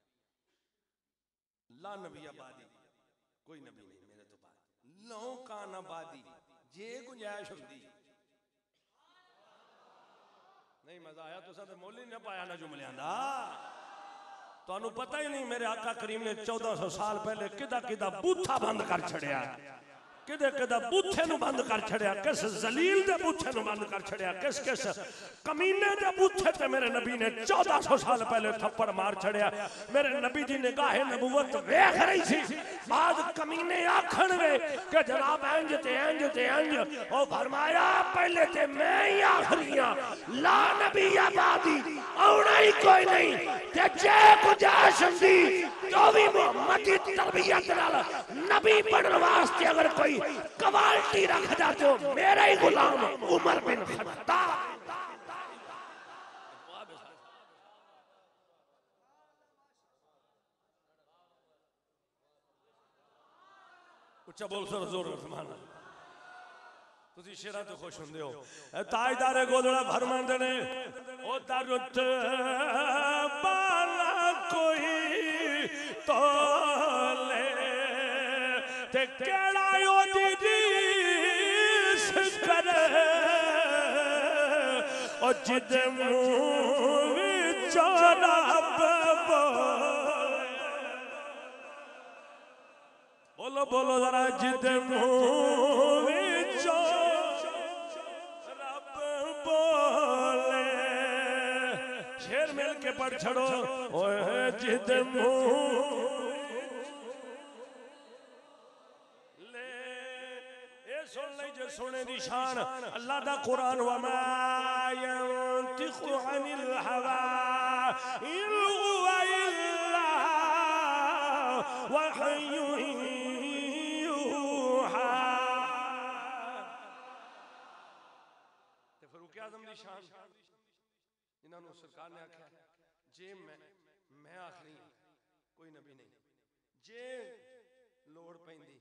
ला नबी आबादी, कोई नबी नहीं मेरे तो बाद, लो कान आबादी, जे गुंजाइश होंदी। नहीं मजा आया तुसा ते मोल ही ना पाया ना जुमलियां दा। तुहानू पता ही नहीं मेरे आका करीम ने 1400 साल पहले किदा किदा बूथा बंद कर छड़िया, किदे किदा बूथे नू बंद कर छड़िया, किस जलील दे बूथे नू बंद कर छड़िया, किस किस कमीने दे बूथे ते मेरे नबी ने 1400 साल पहले थप्पड़ मार छड़िया। मेरे नबी दी निगाह नबूवत वेख रही सी, बाद कमीने आखण वे कि जनाब इंज ते इंज ते इंज। ओ फरमाया पहले ते मैं ही आखरी हां, ला नबी आबादी, आउणा ही कोई नहीं। ते जे गुंजाइश हुंदी तो भी मोहम्मद दी तरबियत नाल नबी बनने वास्ते अगर कोई क्वालिटी रखदा तो मेरा ही गुलाम उमर बिन खत्ताब। उच्चा बोल सर जोर फरमान, तुसी शेरा तो खुश हुंदे हो। ताजदारे गोदड़ा फरमांदे ने ओ दरुत बाला कोई तोले ते केड़ा ओदी रीस करे, ओ जिद मुंह विचों रब बोलो बोलो जरा, जिद मुंह विचों रब बोले। शेर मिल के पढ़ छड़ो, ओए जिद मुंह ले। ये सुन ले जो सुने दी शान अल्लाह दा कुरान, वमा यंतिकु अनिल हवा इन हुवा इल्ला वहयुन यूहा। ते फारूक आज़म दी शान जिन्होंने सरकार ने आख्या जे मैं आखिरी कोई नबी नहीं, जे लोड़ पैंदी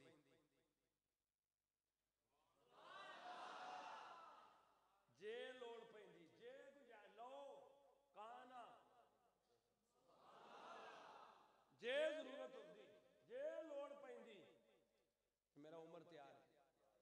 जे लोड़ पैंदी, जे गुंजाइश लो काना, जे जरूरत होंदी, जे लोड़ पैंदी, मेरा उमर तैयार है।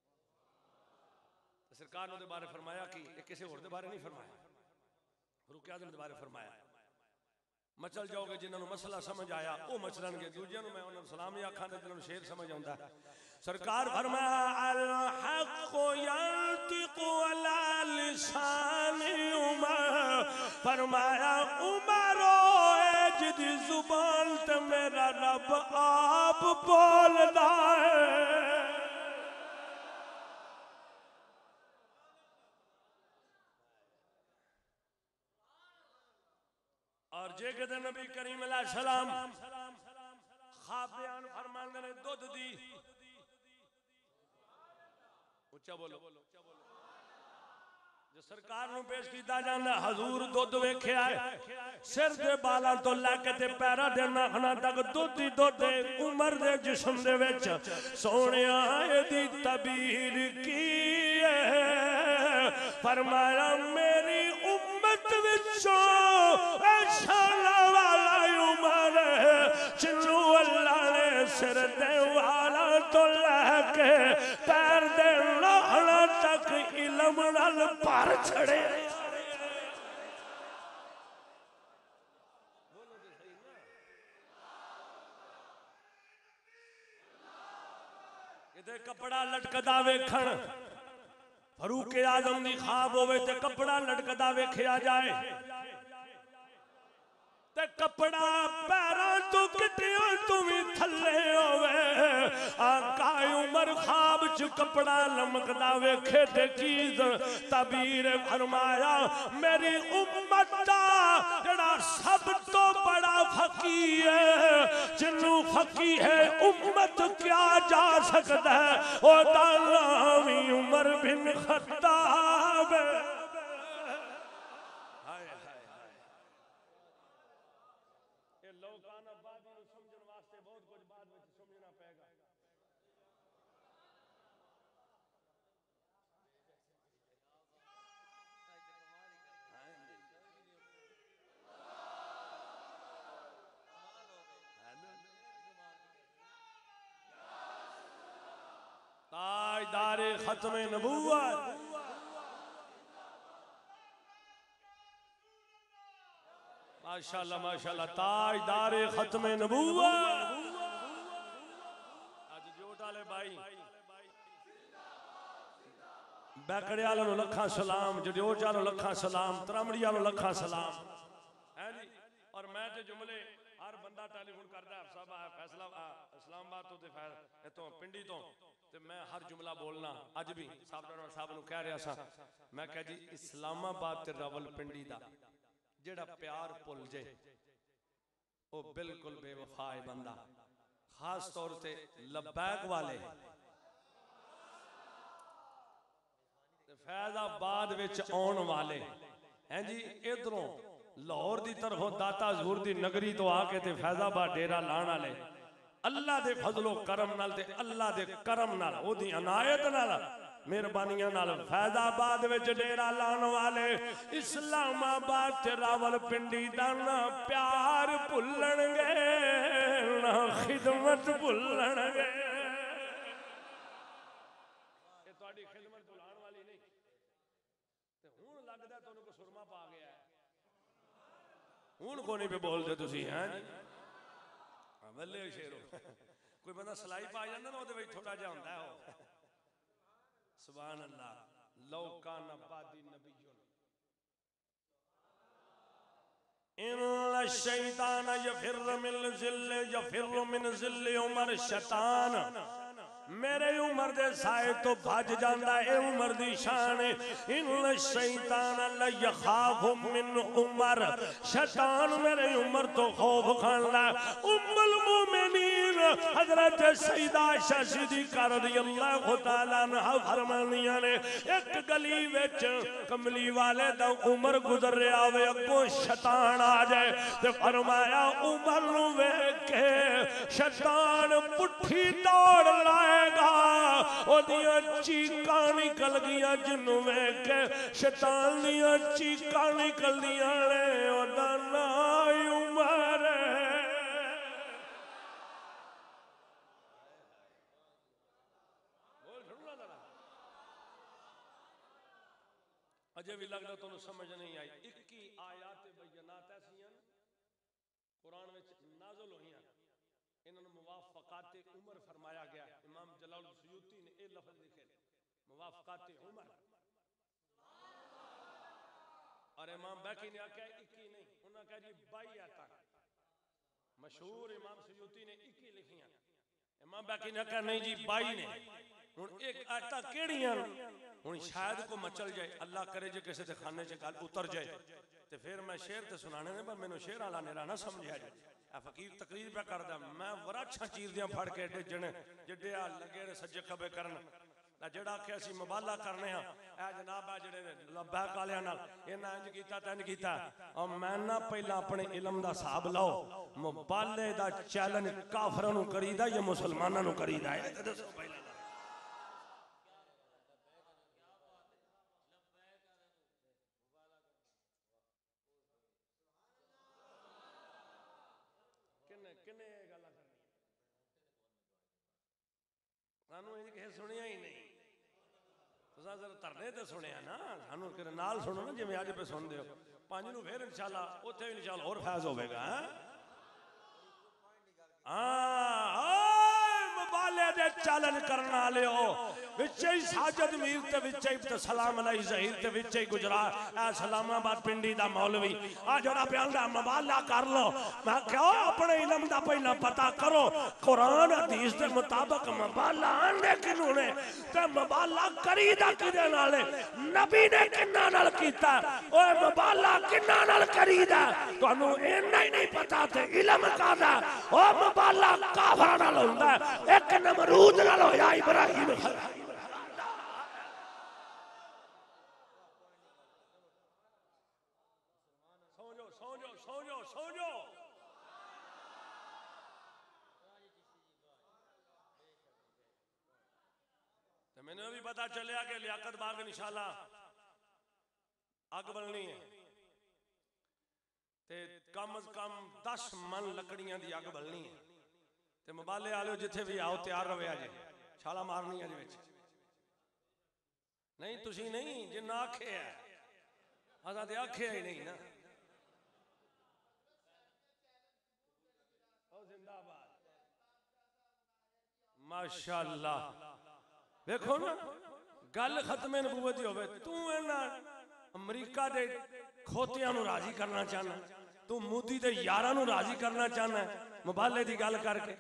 सरकार ने बारे फरमाया कि किसी होर दे बारे नहीं फरमाया, फारूक आज़म दे बारे फरमाया मचल जाओगे जिन्होंने मसला समझ आया वो मचलनगे, दूजियां मैं उन्होंने सलाम ही आखा जिन्होंने शेर समझ आता है। सरकार फरमाया अल हक़ यंतिक़ु अला लिसानी उमर, फरमाया उमरो जिदी जुबान ते मेरा रब आप बोलदा है। और जे कहते नबी करीम अलैहि सलाम ख्वाब बयान फरमांदे ने दुध दी, उच्चा बोलो, जो सरकार नूं पेश कीता जांदा हजूर दुध वेख्या सिर दे बालां तो लैके ते पैरां दे नाखणां तक दुध ही दुध उमर दे जिस्म दे विच। सोहणिया इहदी तबीर की है, फरमाया मेरी उम्मत विचों शाला वाला उमर जिन्नू अल्लाह ने सिर दे वाला तो लैके पैर दे नाखणां तक इल्म नाल भर छड़े। किते कपड़ा लटकदा वेखण, फरूक आजम दी ख्वाब होवे ते कपड़ा लटकदा वेखिया जाए ते कपड़ा पैरां तो किटियों तू भी थल्ले होवे। आका उमर ख्वाब च कपड़ा लमकदा वेखे ते की तबीर फरमाया मेरी उम्मत दा जेड़ा सब तो बड़ा फकीह है, जिन्नू फकीह है उम्मत क्या जा सकदा है, ओदा नाम ही उमर बिन खत्ताब। ताजदारे खत्मे नबूवत माशाअल्लाह माशाअल्लाह, ताजदारे खत्मे नबूवत। आज जोट वाले भाई बैकड़े वालों नूं लखां सलाम, जडोच वालों लखां सलाम, त्रामड़ी वालों लखां सलाम है जी। और मैं ते जुमले हर बंदा टेलीफोन करदा है साहब फैसला इस्लामाबाद तो ते इतों पिंडी तो ते मैं हर जुमला बोलना। अज भी साहब नूं कह रहा सा, मैं कह जी इस्लामाबाद ते रावलपिंडी दा जेड़ा प्यार भुल जे वो बिल्कुल बेवफा है बंदा। खास तौर ते लबैक वाले फैजाबाद विच आउण वाले हैं जी, इधरों लाहौर दी तरफों दाता हजूर दी नगरी तो आके ते फैजाबाद डेरा लाण वाले अल्लाह दे फजलो करम नाल ते अल्लाह दे करम नाल ओदी अनायत नाल मेहरबानियां नाल फैजाबाद विच डेरा लाण वाले इस्लामाबाद ते रावलपिंडी दा ना प्यार भुल्लणगे ना खिदमत भुल्लणगे। ये तुहाडी खिदमत भुलाण वाली नहीं ते हुण लगदा तुहानू को सुरमा पा गया है, हुण को नहीं पे बोलदे तुसी हैं बल्ले शेरो। कोई बंदा सलाई पा जाता ना वो थोड़ा जा होंदा है वो। सुभान अल्लाह। लौ कान बादी नबियुन इन्ना शैतान यफिर मिन ज़िल्ल उमर शैतान मेरे उमर दे साए तो भज जांदा है, उमर दी शान। इन्ना शैतान ला यखाफु मिन उमर, शैतान मेरे उमर तो खौफ खांदा। उम्मुल मोमिनीन हजरत सईदा आयशा सिद्दीक़ा रज़ियल्लाहु तआला अन्हा फरमानियां ने एक गली विच कमली वाले दा उमर गुजर रहा वे, अगों शैतान आ जाए ते फरमाया उमर नूं वेख के शैतान पुठी दौड़ लाए चीकां निकल गया जिन्हों वेख के शैतान दियां चीकां निकल दियां ने, ओदा नाम उमर अजे भी लगता तुहानू समझ नहीं आई। 21 आयात बय्यनात ऐसियां कुरान विच नाज़िल होईयां, इन्होंने मुवाफ़क़ात उमर फरमाया गया। इमाम जलाल सुयूती ने ये लफ्ज़ लिखे मुवाफ़क़ात उमर, और इमाम बैकी ने आख्या 21 नहीं, उन्होंने कहा जी 22 आता। मशहूर इमाम सुयूती ने 21 लिखियां, इमाम बैकी ने आख्या नहीं जी 22 ने। हुण एक आयतां केड़ियां हुण शायद को मचल जाए, अल्लाह करे जे किसी के खाने च गल उतर जाए तो फिर मैं शेर ते सुनाने ने, पर मैनू शेर वाला नेरा ना समझिया जाए। ए फकीर तकरीर पे करदा, मैं वराछां चीरदियां फड़ के एडे जने जिड्डे आ लगे ने सज्जे खबे करन, जेड़ा आख्या सी मुबाला करने हां, ए जनाब आ जेड़े लब्बैक वालियां नाल इन्हां इंज कीता तैन कीता। और मैं ना पहला अपने इलम दा हिसाब लाओ, मुबाले दा चैलेंज काफरां नू करीदा या मुसलमानां नू करीदा है? दसो पहला किन्ने गल्लां करनी सानू इंज किसे सुनिया ही नहीं। तुसां जरा धरने ते सुनिया ना, सानू किरे नाल सुनो ना, जिवें अज पे सुनदे हो। 5 नू फिर इंशाअल्लाह उत्थे भी इंशाअल्लाह और फैज़ होवेगा। मुबाले दे चैलेंज करन वाले हो, विचे ही साजिद मीर ते विचे ही सलाम अलैहि ज़हीर ते विचे ही गुजरात ए सलामाबाद पिंडी दा मौलवी आ जड़ा प्यांदा मुबाला कर लो। मैं क्यों अपने इल्म दा पहला पता करो, कुरान हदीस दे मुताबिक मुबाला आंदे किनू ने ते मुबाला करीदा किदे नाल है, नबी ने किन्ना नाल कीता, ओए मुबाला किन्ना नाल करीदा तुहानू इन्ना ही नहीं पता ते इल्म कादा। ओ मुबाला काफर नाल हुंदा, एक नमरूद नाल होया इब्राहिम। मैंने भी पता चलिया कि लियाकत बाग इंशाअल्लाह अग बलनी है ते कम अज कम 10 मन लकड़ियां दी अग बलनी है ते मुबाले आलो जिथे भी आओ तैयार रहे अजे छाला मारनी अज विच नहीं तुसी नहीं जिन्ना आखे है असा ते आखे ही नहीं ना। जिंदाबाद माशाअल्लाह। देखो ना गल खत्मे नबूवत दी होवे, तू इन्हां अमरीका दे खोतियां नू राजी करना चाहना, तू मोदी दे यारां नू राजी करना चाहना मुबाले दी गल करके।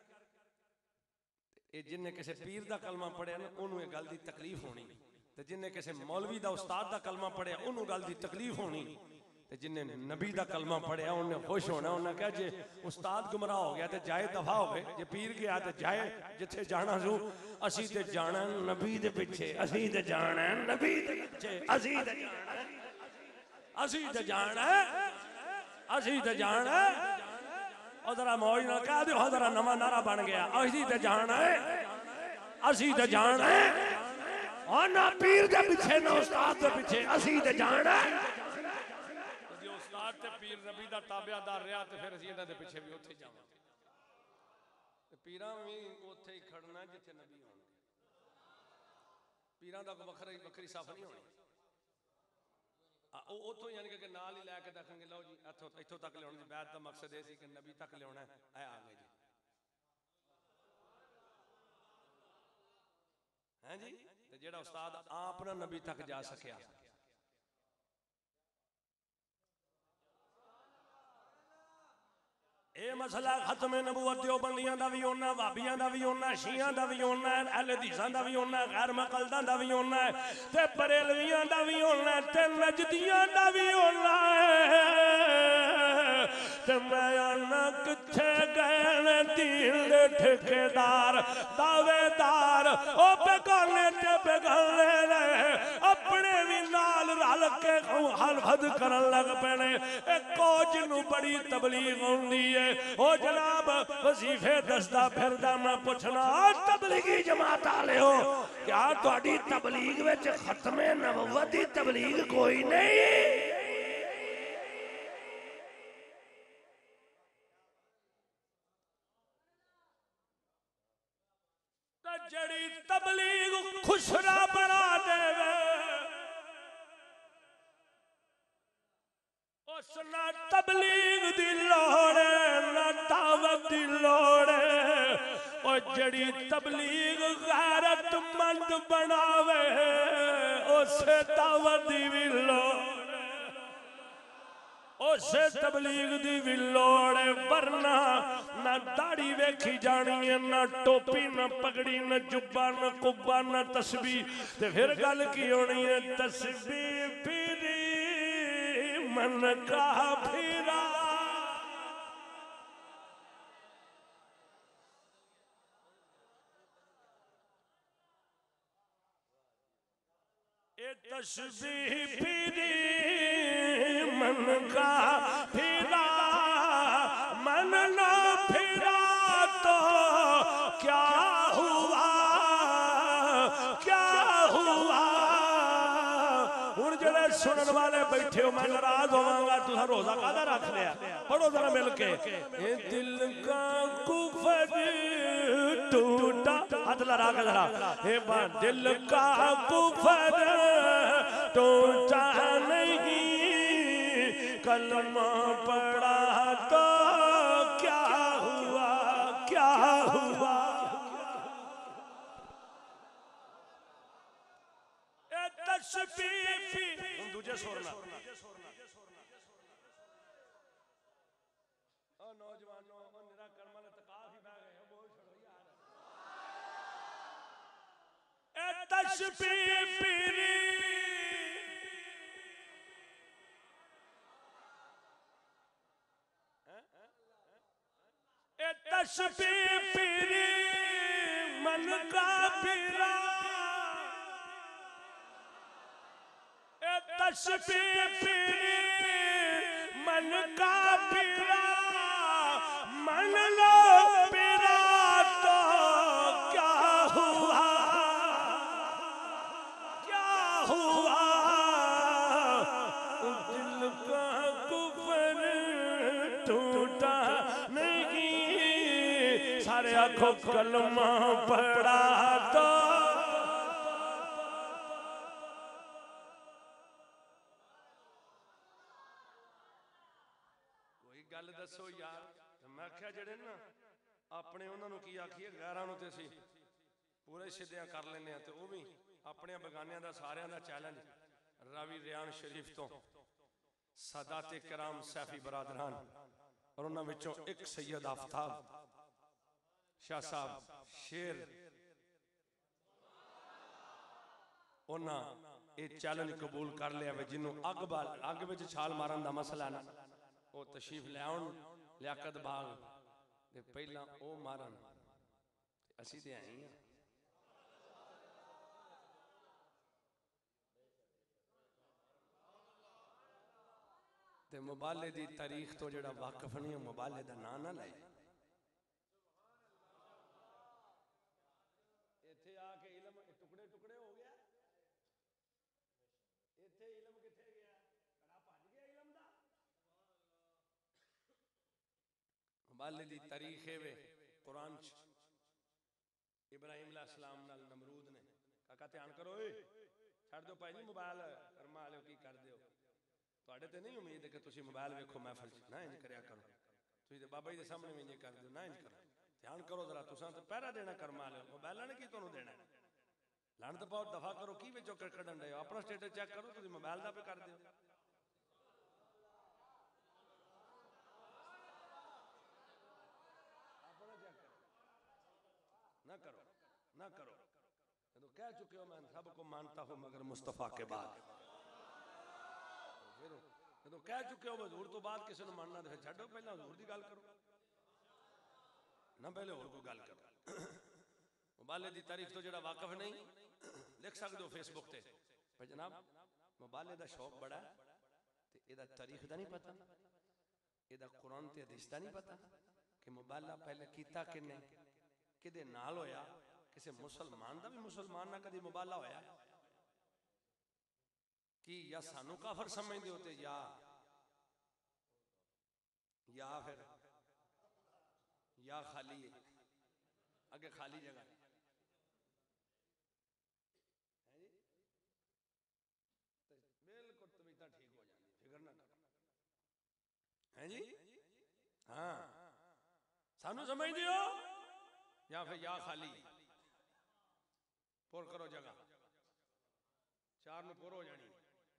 ये जिन्ने किसी पीर दा कलमा पढ़िया ना उन्होंने ये गल दी तकलीफ होनी, ते जिन्ने किसी मौलवी दा उस्ताद दा कलमा पढ़िया उन्होंने गल दी तकलीफ होनी, ते जिन्ने नबी दा कलमा पढ़िया उन्हें खुश होना। उन्हें कहा जे उस्ताद गुमराह हो गया तो जाए दफा हो गए, जे पीर गया तो जाए जिथे जाना जू। असी ते जाना नबी दे पिछे, असी ते जाना नबी दे पिछे, असी ते जाना, असी ते जाना, असी ते जाना। और जरा मौज ना कह दो, जरा नवा नारा बन गया, असी ते जाना है, असी ते जाना है। और ना पीर दे पिछे ना उस्ताद दे पिछे, असी ते जाना है। जो उस्ताद ते पीर नबी दा ताबेदार रहा तो फिर असी इन्हां दे पिछे भी उत्थे जावांगे। पीरां भी उत्थे ही खड़ना जिथे नबी होणगे, पीरां दा कोई वखरी साफ नहीं होनी। उतों यानी कि नाल ही लैके देखेंगे लो जी इत्थों तक लिया बैत का मकसद यह कि नबी तक लिया है आ गए जी हैं जी। तो जेड़ा उस्ताद आप ना नबी तक जा सकिया ये मसला खत्म है। नबूवत देवबंदियां दा भी होना, भाबियां दा भी होना, शियां दा भी होना, अहले हदीसां दा भी होना, गैर मुक़ल्लिदां दा भी होना ते बरेलवियां दा भी होना ते नजदियां दा भी होना ते मैं आना किथे गए ने दीन दे ठेकेदार दावेदार ओ बेगाने ते बेगाने ने अपने भी नाल रल के हलफद करन लग पैने। कोच नू बड़ी तबलीग होंदी है ओ जनाब वजीफे दसदा फिरदा मैं पुछना तबलीगी जमात वाले हो क्या तुहाडी तबलीग विच खत्मे नबुव्वत दी तबलीग कोई नहीं? जड़ी तबलीग खुशरा बना देवे ओ उस ना तबलीग दी लोड़ ना दावत दी लोड़ और जड़ी तबलीग गैरतमंद बनावे उसे दावत दी भी लोड़ उसे तबलीग दी भी लोड़ वरना ना दाढ़ी वेखी जानी है ना टोपी ना पगड़ी ना जुब्बा ना कुब्बा ना तस्बीह ते फिर गल की होनी है तस्बीह पीरी मन का फिरा ए तस्बीह पीरी मन का फिरा मन ना फिरा तो क्या हुआ क्या हुआ हुण जेड़े सुनन वाले बैठे हो मैं नाराज होवांगा तुसा रोजा कादा रख लिया पढ़ो जरा मिल के ए दिल का कुफर टूटा हाथ लगा के जरा हे बा दिल का कुफर टूटा नहीं कलमा पड़ा तो क्या हुआ क्या हुआ ए तस्बीह दूजे सुरना नौजवानों निरा कर्मा ने तकाफ ही बह गए बोल छोड़ो यार ए तस्बीह पीरी ए तस्बीह पीरी मन का फिरा ए तस्बीह पीरी मन का फिरा मन लो फिरा तो क्या हुआ क्या हुआ दिल का कुफर टूटा नहीं सारे आंखों कलमा पड़ा तो कोई गल दसो यार मैं क्या जड़े ना अपने उन्होंने की आखिए गैरां नूं ते असीं पूरे सिद्धियां कर लेने ते वो भी अपने बगानियां दा सारियां दा चैलेंज रावी रियान शरीफ तो सादाते किराम सैफी बरादरान और उन्होंने विचों एक सैयद आफ्ताब शाह साहब शेर उन्हें ये चैलेंज कबूल कर लिया जिन्हों अग विच छाल मारन दा मसला ना वो तशरीफ ले आउण लियाकत बाग ते पहला वो मारन असीं ते आई हां ते मुबाले दी तारीख तो जेड़ा वाकफ नहीं है मुबाले दा नाम ना ले इत्थे आके इल्म टुकड़े टुकड़े हो गया इत्थे इल्म किथे गया कड़ा भज गया इल्म दा मुबाले दी तारीख है वे कुरान च इब्राहिम अलैहिस्सलाम नाल नमरूद ने काका ध्यान करो ए छड़ दो भाई जी मोबाइल कर्मा वाले की कर दियो तुहाडे ते नहीं उम्मीद है कि तुसी मोबाइल वेखो महफिल च ना इंज करया करो तुसी ते बाबा जी दे सामने भी इंज कर दियो ना इंज करो ध्यान करो जरा तुसां ते पहरा देना कर्मा वाले मोबाइल ने की तुहानू देना लानत पाओ दफा करो की विचों कढन दे अपना स्टेटस चेक करो तुसी मोबाइल दा पे कर दियो अपना चेक करो ना करो ना करो तो कह चुके हो मैं सबको मानता हूं मगर मुस्तफा के बाद तो कह चुके हो हजूर तो बाद किसी ने मानना तो छो पहले हजूर की गल करो ना पहले होर कोई गल करो मुबाले की तारीख तो जो वाकफ नहीं लिख सकते हो फेसबुक से भाई जनाब मुबाले का शौक बड़ा है तो यदा तारीख का नहीं पता यदा कुरान ते हदीस का नहीं पता कि मुबाला पहले किया किन्ने किदे नाल होया किसी मुसलमान का भी मुसलमान ना कभी मुबाला होया कि या सानू काफर समझते होते या फिर या खाली है अगे खाली जगह है जी बिल्कुल तबीयत ठीक हो जानी फिक्र ना करो हैं जी हाँ सानू समझ दियो या फिर या खाली पुर करो जगह चार नु पुर हो जानी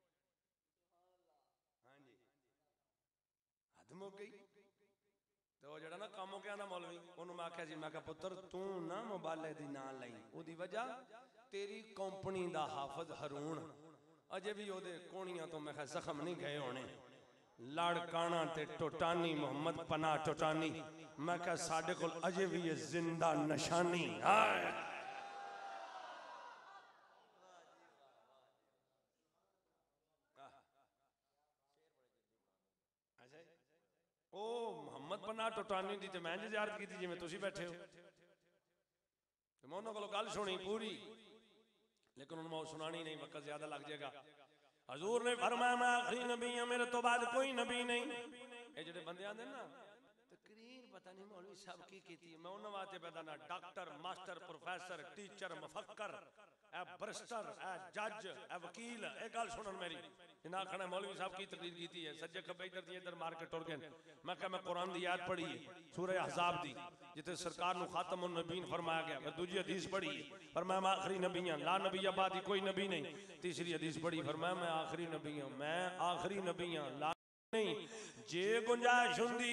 हाँ जी हद मुक गई तो जड़ा ना काम हो गया ना मौलवी ओनू मैं आख्या जी मैं कहा पुत्र तू ना मोबाइल दी ना लई ओदी वजह तेरी कंपनी दा हाफिज हरून अजे भी ओदे कोणियां तो मैं कहा जख्म नहीं गए होने लाड़काना ते टोटानी मोहम्मद पना टोटानी मैं कहा साडे कोल अजे भी ये जिंदा निशानी ओ मोहम्मद पना टोटानी दी ते मैं जियारत की थी जिवें तुसी बैठे हो ते मैं उन्हां कोलों गल सुनी पूरी लेकिन उन्होंने सुनानी नहीं वक्त ज्यादा लग जाएगा हजूर ने फरमाया मैं आखिरी नबी हूं मेरे तो बाद कोई नबी नहीं ये जेडे बंदे आंदे ना तकरीर पता नहीं मौलवी साहब की कीती मैं उन्हां वास्ते पैदा ना डॉक्टर मास्टर प्रोफेसर टीचर मुफक्कर ए बरिस्टर ए जज ए वकील ए गल सुनन मेरी इना खना मौलवी साहब की तकरीर कीती है सज्जे खब्बे इधर दी इधर मार के टुर गए मैं कहा मैं कुरान दी आयत पढ़ी है सूरह अहज़ाब दी जिथे सरकार नु खातमुन नबीन फरमाया गया मैं दूसरी हदीस पढ़ी है फरमाया मैं आखिरी नबी हूं ला नबी बाद कोई नबी नहीं तीसरी हदीस पढ़ी फरमाया मैं आखिरी नबी हूं मैं आखिरी नबी हूं ला नहीं जे गुंजाइश हुंदी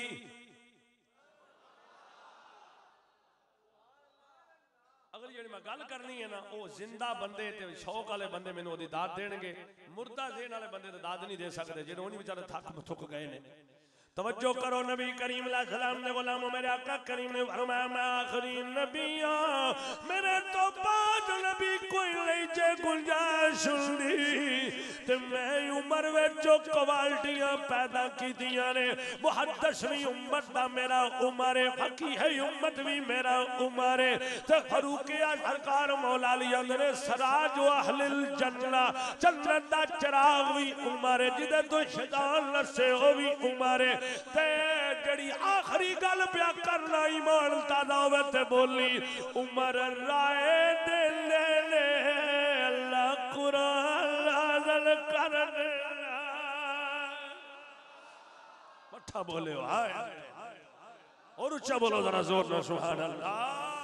अगर जी मैं गल करनी है ना वो जिंदा बंदे ते शौक वाले बंदे मैनू ओदी दाद देणगे मुर्दा ज़हन वाले बंदे ते दाद नहीं दे सकते जिन्हें उन्हीं बेचारे थक थुक गए ने तवज्जो करो नबी करीम अलैहिस्सलाम ने गुलामों मेरे आका करीम ने फरमाया मैं आखिरी नबी हूं मेरे तो बाद नबी कोई नहीं जे गुंजाइश हुंदी ते मैं उम्र विच क्वालिटियां पैदा कीतियां ने मुहद्दिस भी उम्मत दा मेरा उमर है फकीह है उम्मत भी मेरा उमर है ते फारूक सरकार मौला अली आंदे ने सराज अहलिल जन्ना जन्नत दा चिराग भी उमर है जिदे तो शैतान नसे ओ भी उमर है ते जड़ी आखिरी गल प्या करना ईमान ताजा होवे ते बोली उमर राय दे ले अल्लाह कुरान नाज़िल कर दे मठा बोले हाय और ऊंचा बोलो जरा जोर से सुभान अल्लाह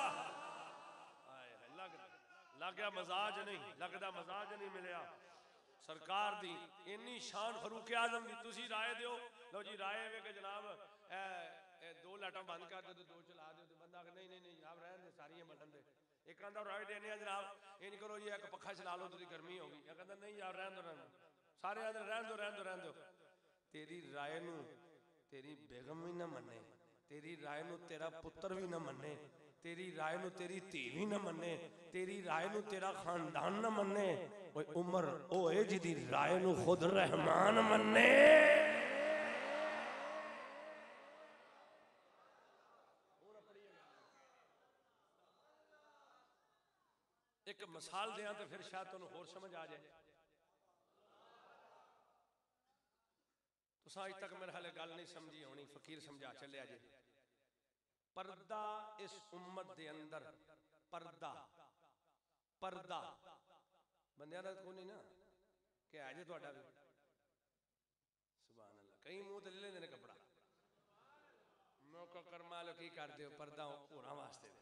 लग गया मजाज नहीं लगदा मजाज नहीं मिलया सरकार दी इन्नी शान फरूक आजम दी तुसी राय दियो लो जी राय वे के जनाब ए दो लाटा बंद कर दो दो चला दो बंदा नहीं नहीं नहीं आप रहन दे सारियां बदल दे एक आंदा राय देने जनाब ये नहीं करो जी एक पखा चला लो थोड़ी गर्मी होगी एक आंदा नहीं यार रहन दो सारे आंदे रहन दो तेरी राय नु तेरी बेगम भी ना मन्ने तेरी राय नु तेरा पुत्र भी ना मन्ने तेरी राय नु तेरी धी भी ना मन्ने तेरी राय नु तेरा खानदान ना मन्ने ओए उमर ओ ए जिदी राय नु खुद रहमान मन्ने एक मिसाल दें तो फिर शायद तुहानू होर समझ आ जाए तुसां अज तक मेरे हाले गल नहीं समझी होनी फकीर समझा चलिया जे पर्दा इस उम्मत दे अंदर पर्दा पर्दा बंदियां दा कोई नहीं ना कि है जे तुहाडा भी सुभान अल्लाह कई मुंह ते ले लेंदे ने कपड़ा मौका कर्मा लो की करदे हो पर्दा होरां वास्ते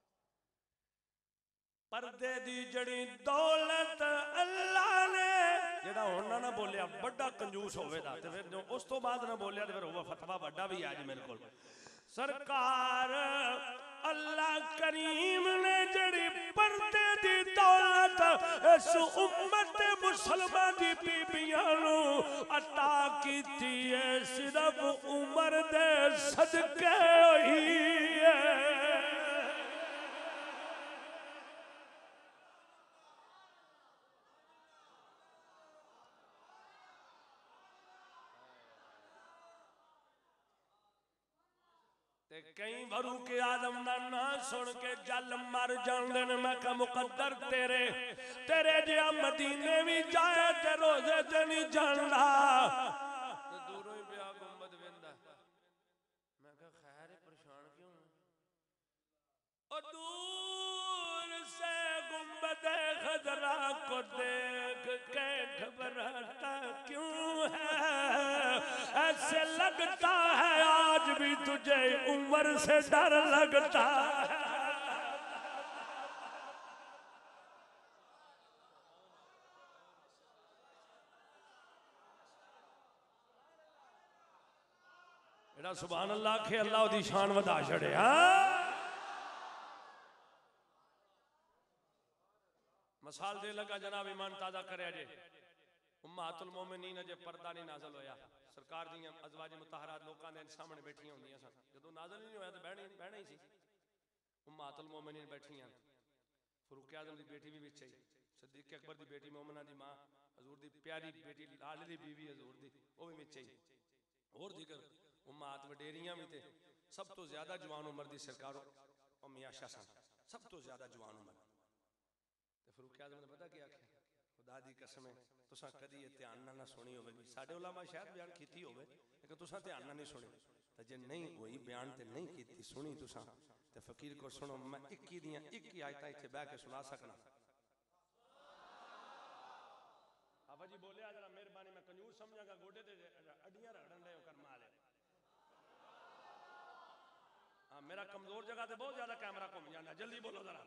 पर्दे दी जड़ी दौलत अल्लाह ने जेड़ा हुण ना बोलिया बड़ा कंजूस होवेगा ते फिर जो उस तो बाद ना बोलिया ते फिर होवा फतवा बड़ा भी आज मेरे कोल सरकार अल्लाह करीम ने जड़ी पर्दे दी दौलत इस उम्मत मुसलमान दी बीबियां नु अता कीती है सिर्फ उमर दे सदके होई है कई भरू के आदम दा ना सुन के जल मर जांदे ने मैं का मुकद्दर तेरे तेरे जिया मदीने भी जाए ते रोजे ते नहीं जांदा ते दूरों ही पिया गुंबद वेंदा मैं का खैर परेशान क्यों ओ दूर से गुंबद खजरा को देख के घबराता क्यों है ऐसे लगता है आज भी तुझे उम्र से डर लगता है। सुभान अल्लाह के अल्लाह दी शान वधा छड़े। मिसाल दे लगा जनाब ईमान ताजा करे जे उम्महातुल मोमिनीन अजे पर्दा नहीं नाज़िल होया सरकार दी अज़वाज मुतहरात लोकां दे सामने बैठियां होंदियां सन जदों नाज़िल नहीं होया तो बहना ही सी उम्महातुल मोमिनीन बैठियां फरूक आज़म दी बेटी भी विच आई सिद्दीक़ अकबर दी बेटी मोमिना दी मां हजूर दी प्यारी बेटी लाडली दी बीवी हजूर दी वो भी विच आई और जिक्र उम्महात वडेरियां भी थे सब तो ज्यादा जवान उम्र दी सरकार उम्मी आयशा सन सब तो ज्यादा जवान उम्र ते फरूक आज़म ने पता क्या आख्या खुदा दी कसम है तुसा कदी ये ध्यान ना सुनी होवेगी साडे उलमा शायद बयान कीती होवे लेकिन तुसा ध्यान ना नहीं सुनी ते जे नहीं होई बयान ते नहीं कीती सुनी तुसा ते फकीर को सुनो मैं 21 दियां 21 आयतां इत्थे बैठ के सुना सकना। आबा जी बोले जरा मेहरबानी मैं कंजूस समझागा गोडे ते अड्डियां रगड़न दे कर माले हाँ मेरा कमजोर जगह ते बहुत ज्यादा कैमरा घूम जाना जल्दी बोलो जरा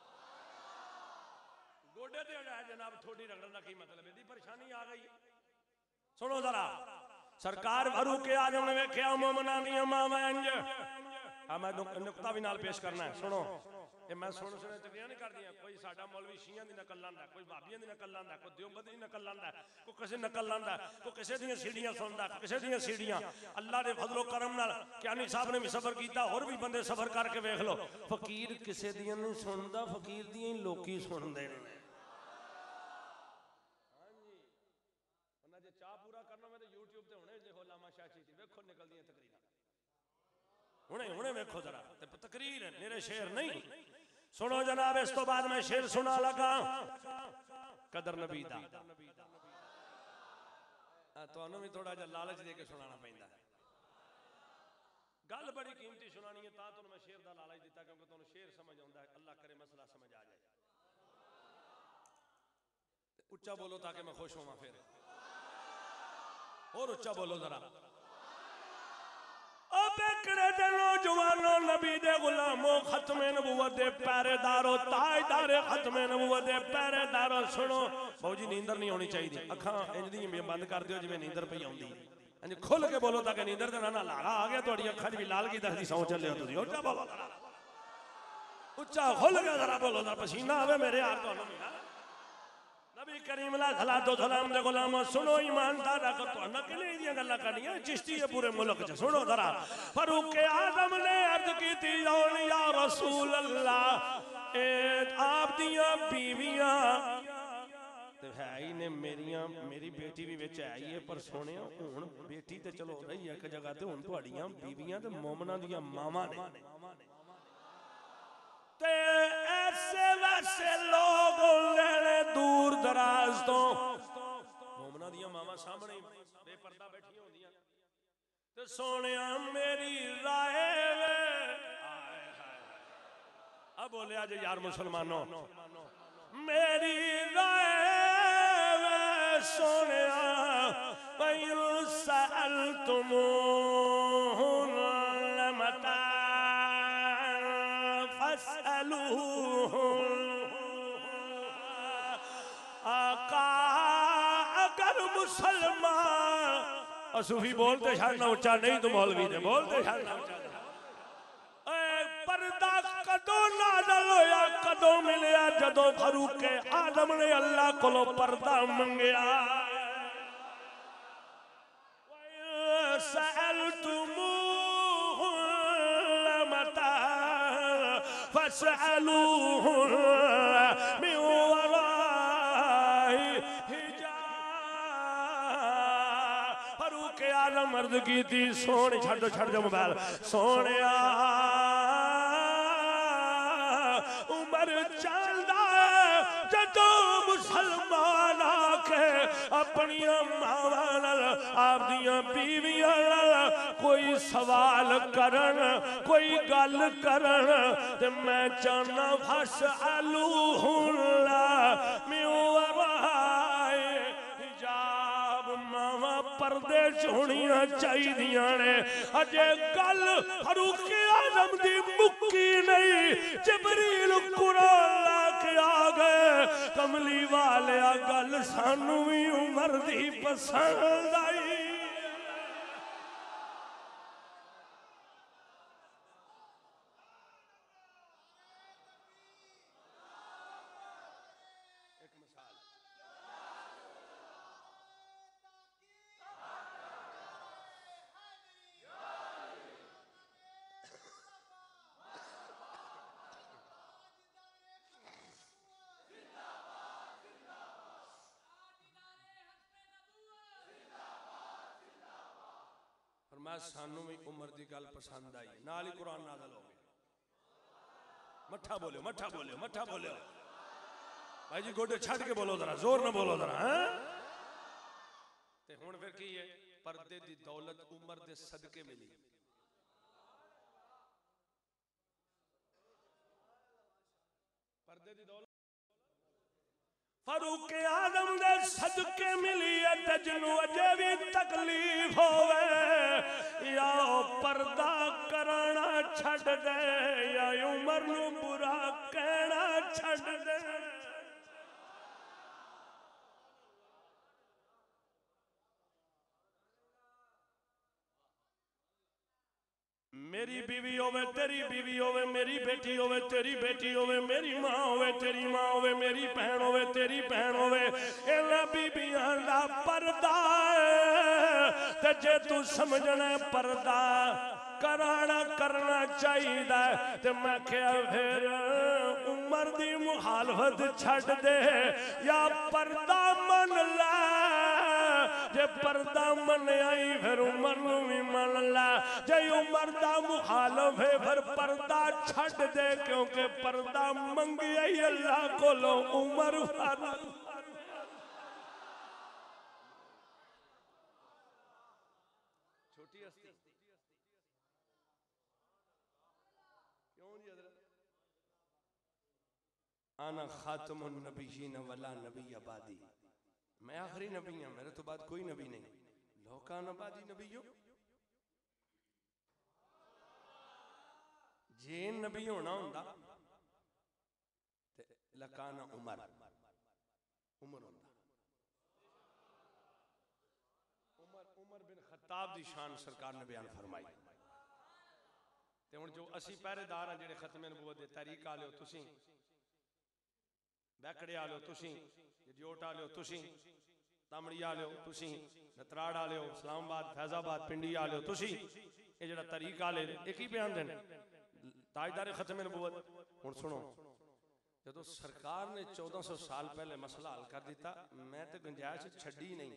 गोडे ते अड़ा जनाब थोड़ी रगड़न का की मतलब है परेशानी आ गई। सुनो जरा सरकार फारूक आज़म ने वेख्या मोमना दियां मावां इंज मैं नुक्ता भी नाल पेश करना है सुनो ये मैं सुन सुने तकरीर नहीं कर दियां कोई साडा मौलवी शियां दी नकल लांदा कोई भाबियां दी नकल लांदा कोई देवबंदी दी नकल लांदा कोई किसे नकल लांदा कोई किसे दी सीढ़ियां सुनदा किसे दी सीढ़ियां अल्लाह दे फजलो करम नाल क्यानी साहब ने भी सफर कीता और भी बंदे सफर करके देख लो फकीर किसे दी नहीं सुनदा फकीर दी ही लोकी सुनदे ने। हां जी उन्हां जे चाह पूरा करना मैं तो YouTube ते हुणे देखो लामा शाची दी देखो निकलदियां तकरीरां हुणे हुणे देखो जरा तकरीर है मेरे शेर नहीं सुनो जनाब इस तो बाद मैं शेर सुना लगा कदर नबी दा तुहानू भी थोड़ा जा लालच दे के सुनाना पैंदा गल बड़ी कीमती सुनानी है तां मैं शेर दा लालच दिता क्योंकि तुहानू शेर समझ आउंदा है अल्लाह करे मसला समझ आ जाए उच्चा बोलो ताकि मैं खुश होवां फिर और उच्चा बोलो जरा नौजवानों नबी दे गुलामों खत्मे नबूवत दे पहरेदारों ताजदार खत्मे नबूवत दे पहरेदारों सुनो बाबूजी नींदर नहीं होनी चाहिए अखां इंज दी बंद कर दियो जिवें नींदर पई आउंदी इंज खुल के बोलो ताकि नींदर दा ना लाड़ा आ गया तुहाडी अखां च भी लाल की दसदी सौ चले हो तुसीं उच्चा बोलो उच्चा खुल के जरा बोलो दा पसीना आवे मेरे यार तुहानू भी नबी करीम सलातो सलाम दे गुलाम सुनो ईमानदार को तो नकली दी गल्लां करनियां चिश्ती है पूरे मुल्क च सुनो जरा फारूक आज़म ने अर्ज की थी या रसूल अल्लाह ए आप दियां बीवियां ते है ही ने मेरी बेटी भी विच है ही है पर सोने हुण बेटी ते चलो रही एक जगह ते हुण तुहाडियां बीवियां ते मोमना दियां मावां ने ते ऐसे वैसे लोग दूर दराज तो मोमना दिया मामा सामने बेपर्दा बैठी होंदियां ते सोनिया मेरी राय अब बोले आज यार मुसलमानों मेरी राय सोनिया सल तुम मुसलमान सूफी बोलते शायद ऊंचा नहीं तो मौलवी ने बोलते शायद पर्दा कदों नाज़िल होया कदों मिलया जदों फारूक आज़म ने अल्लाह कोलों पर्दा मंगया सअलतुमूहुन्ना फसअलूहुन्ना मिन वराई मर्द की थी सोने छड़ दो मोबाइल सोने उमर चलदा जदो मुसलमान आके अपनी मावां नाल आप दियां बीवियां नाल कोई सवाल करन कोई गल करन ते मैं चाहना फसअलूहुन्ना मिन वराई हिजाब मावां पर्दे च होनियां चाहिदियां ने। अजे गल फारूक आजम दी मुक्की नहीं, जिबरील कुरान लाके आ गए। कमली वाले गल सानू भी उमर दी पसंद आई। मैं सानू भी उमर की गल पसंद आई, नाल ही कुरान नाज़िल हो गया। मठा बोलो, मठा बोलो, मठा बोलो भाई जी, गोडे छड़ के बोलो जरा, जोर ना बोलो जरा। हैं ते हुण फिर की है, पर्दे दी दौलत उमर दे सदके मिली। पर्दे दी दौलत फारूक आजम दे सदके मिली है। ते जिन्नू अजे भी तकलीफ होवे या पर्दा करना छड़ दे या उमर नू बुरा कहना छड़ दे। मेरी बीवी होवे, तेरी बीवी होवे, मेरी बेटी होवे, तेरी बेटी होवे, मेरी माँ होवे, तेरी माँ होवे, मेरी बहन होवे, तेरी बहन होवे, इन्हां बीबियां दा पर्दा ते जे तू समझना पर्दा कराना करना चाहिए ते मैं क्या फिर उमर दी मुखालफत छड़ दे या पर्दा मन ला। जे पर्दा मन आई फिर उमर नू भी मन ला। जे उमर दा मुखालफ है फिर पर्दा छड़ दे, क्योंकि पर्दा मंगिया ही अल्लाह कोलों उमर छोटी हस्ती क्यों जी हज़रत? आना खातमुन नबिय्यीन वला नबी आबादी, मैं आखिरी नबी हूं, मेरे तो बाद कोई नबी नहीं। लोका नबादी नबीयो, जे नबी होना होंदा ते लकाना उमर उमर होंदा। उमर बिन खत्ताब दी शान सरकार ने बयान फरमाई। ते हुण जो असी पहरेदार हां जेड़े खत्मे नबूवत दे तहरीक आले हो तुसीं, बैकड़े आले हो तुसीं, जोट आले हो तुसीं, तामड़ी आले हो तुसीं, नतराड़ आले हो, इस्लामाबाद फैजाबाद पिंडी आले हो तुसीं, ये जेड़ा तरीक आले एक ही बयान देने ताजदार खत्मे नबूवत। हुण सुनो, जदों सरकार ने 1400 साल पहले मसला हल कर दिता, मैं तो गुंजाइश छड्डी नहीं।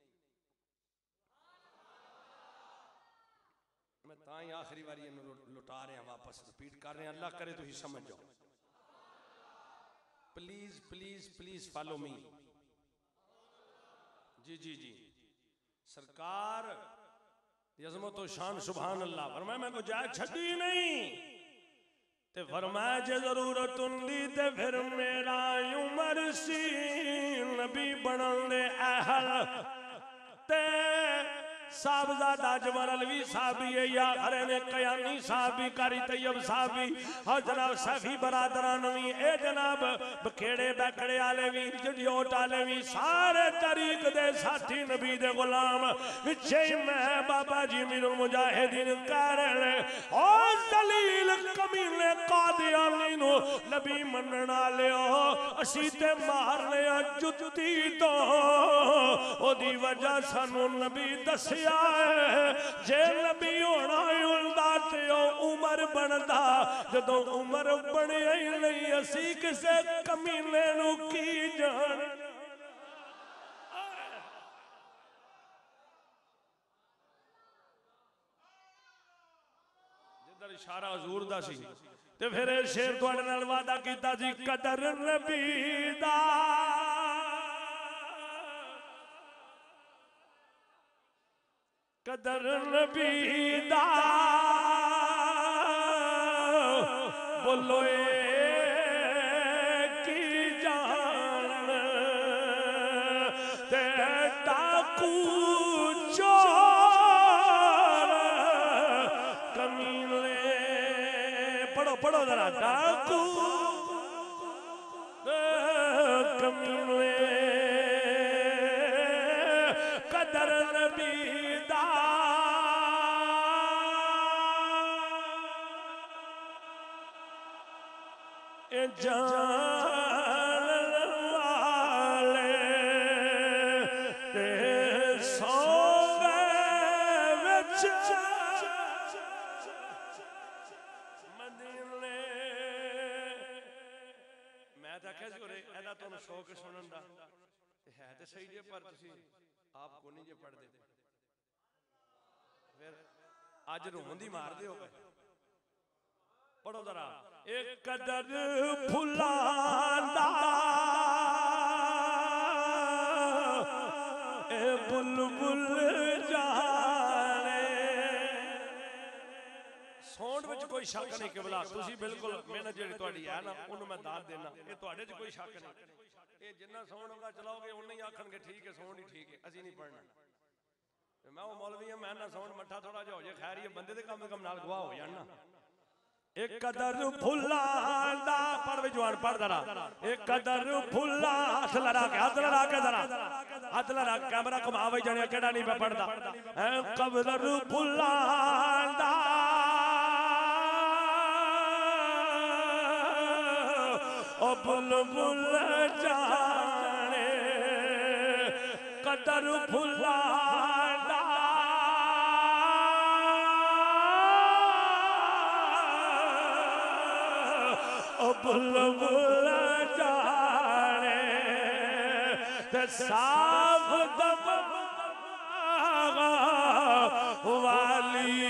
मैं ताई आखिरी बारी लुटा रहा वापस रिपीट कर रहे हैं, अल्लाह करे तुसीं समझ जाओ। Please please please follow me. जी जी जी, सरकार अज़मत व शान सुभान अल्लाह फरमाया मैं गुंजाइश छड्डी नहीं ते फरमाया जे जरूरत हुंदी ते फिर मेरा उमर सी नबी बनन दे अहल ते साहबजादा जवान अलवी साहब भी है, या खरे ने कयानी साहब भी, कारी तैयब साहब भी, और जनाब सैफी बरादरान भी, ए जनाब बखेड़े बैकड़े आले भी, जोट आले भी, सारे तरीक दे साथी नबी दे गुलाम पिछे मैं बाबा जी मीरुल मुजाहिदीन कह रहे ओ दलील कमीने कादियानी नो नबी मनन वाले हो असी ते मारने जुत्ती तो ओदी वजह सानू नबी दसिया जे नबी होना हुंदा ते उमर बनदा, जदों उमर बनिया ही नहीं असी किसे कमीने नू की जान। जिधर इशारा हजूर दा सी ते फिर शेर तुहाडे नाल वादा कीता जी कदर नबी दा कदर नबी दा बोलो की जान ते डाकू पढ़ो जरा डाकू कमीने कदर नबी दा जान वाले ते सोवे विच मदीने मैं तो आख्या जी एदा तुहानू शौक सुनन दा है तो सही जे पर तुसी आप को नहीं जे पढ़दे फिर अज रोन दी मारदे हो गए पढ़ो जरा एक कदर फुलांदा ए बुलबुल जाने सौंड विच कोई शक नहीं किबला तुसी बिल्कुल मेहनत जेड़ी तुहाडी है ना उन्हें मैं दाद देना ये तुहाडे च कोई शक नहीं ये जिन्ना सौंड होगा चलाओगे उन्ना ही आखणगे ठीक है सौंड ही ठीक है असी नहीं पढ़ना मैं वो मौलवी हां मैं ना सौंड मट्ठा थोड़ा जिहा हो जाए खैर ये बंदे दे कम से कम नाल गवाह हो जान ना एक कदर फुलांदा पढ़ वे जवान पढ़ जरा एक कदर फुला हाथ लड़ा के जरा हाथ लड़ा कैमरा घुमावे जाने केड़ा नहीं मैं पढ़दा है कदर फुलांदा ओ बुलबुल जाने कदर फुलांदा बुलबुल जाने ते साफ दबागा वाली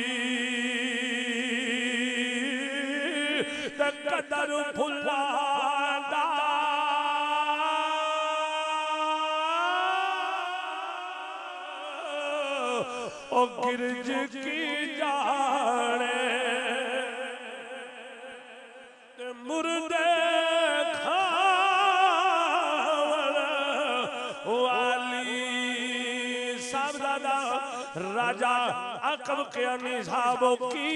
ते कदर फुलांदा ओ गिरज की जाने मुर्दे खावल वाली साहबजादा राजा अकब के निसाब की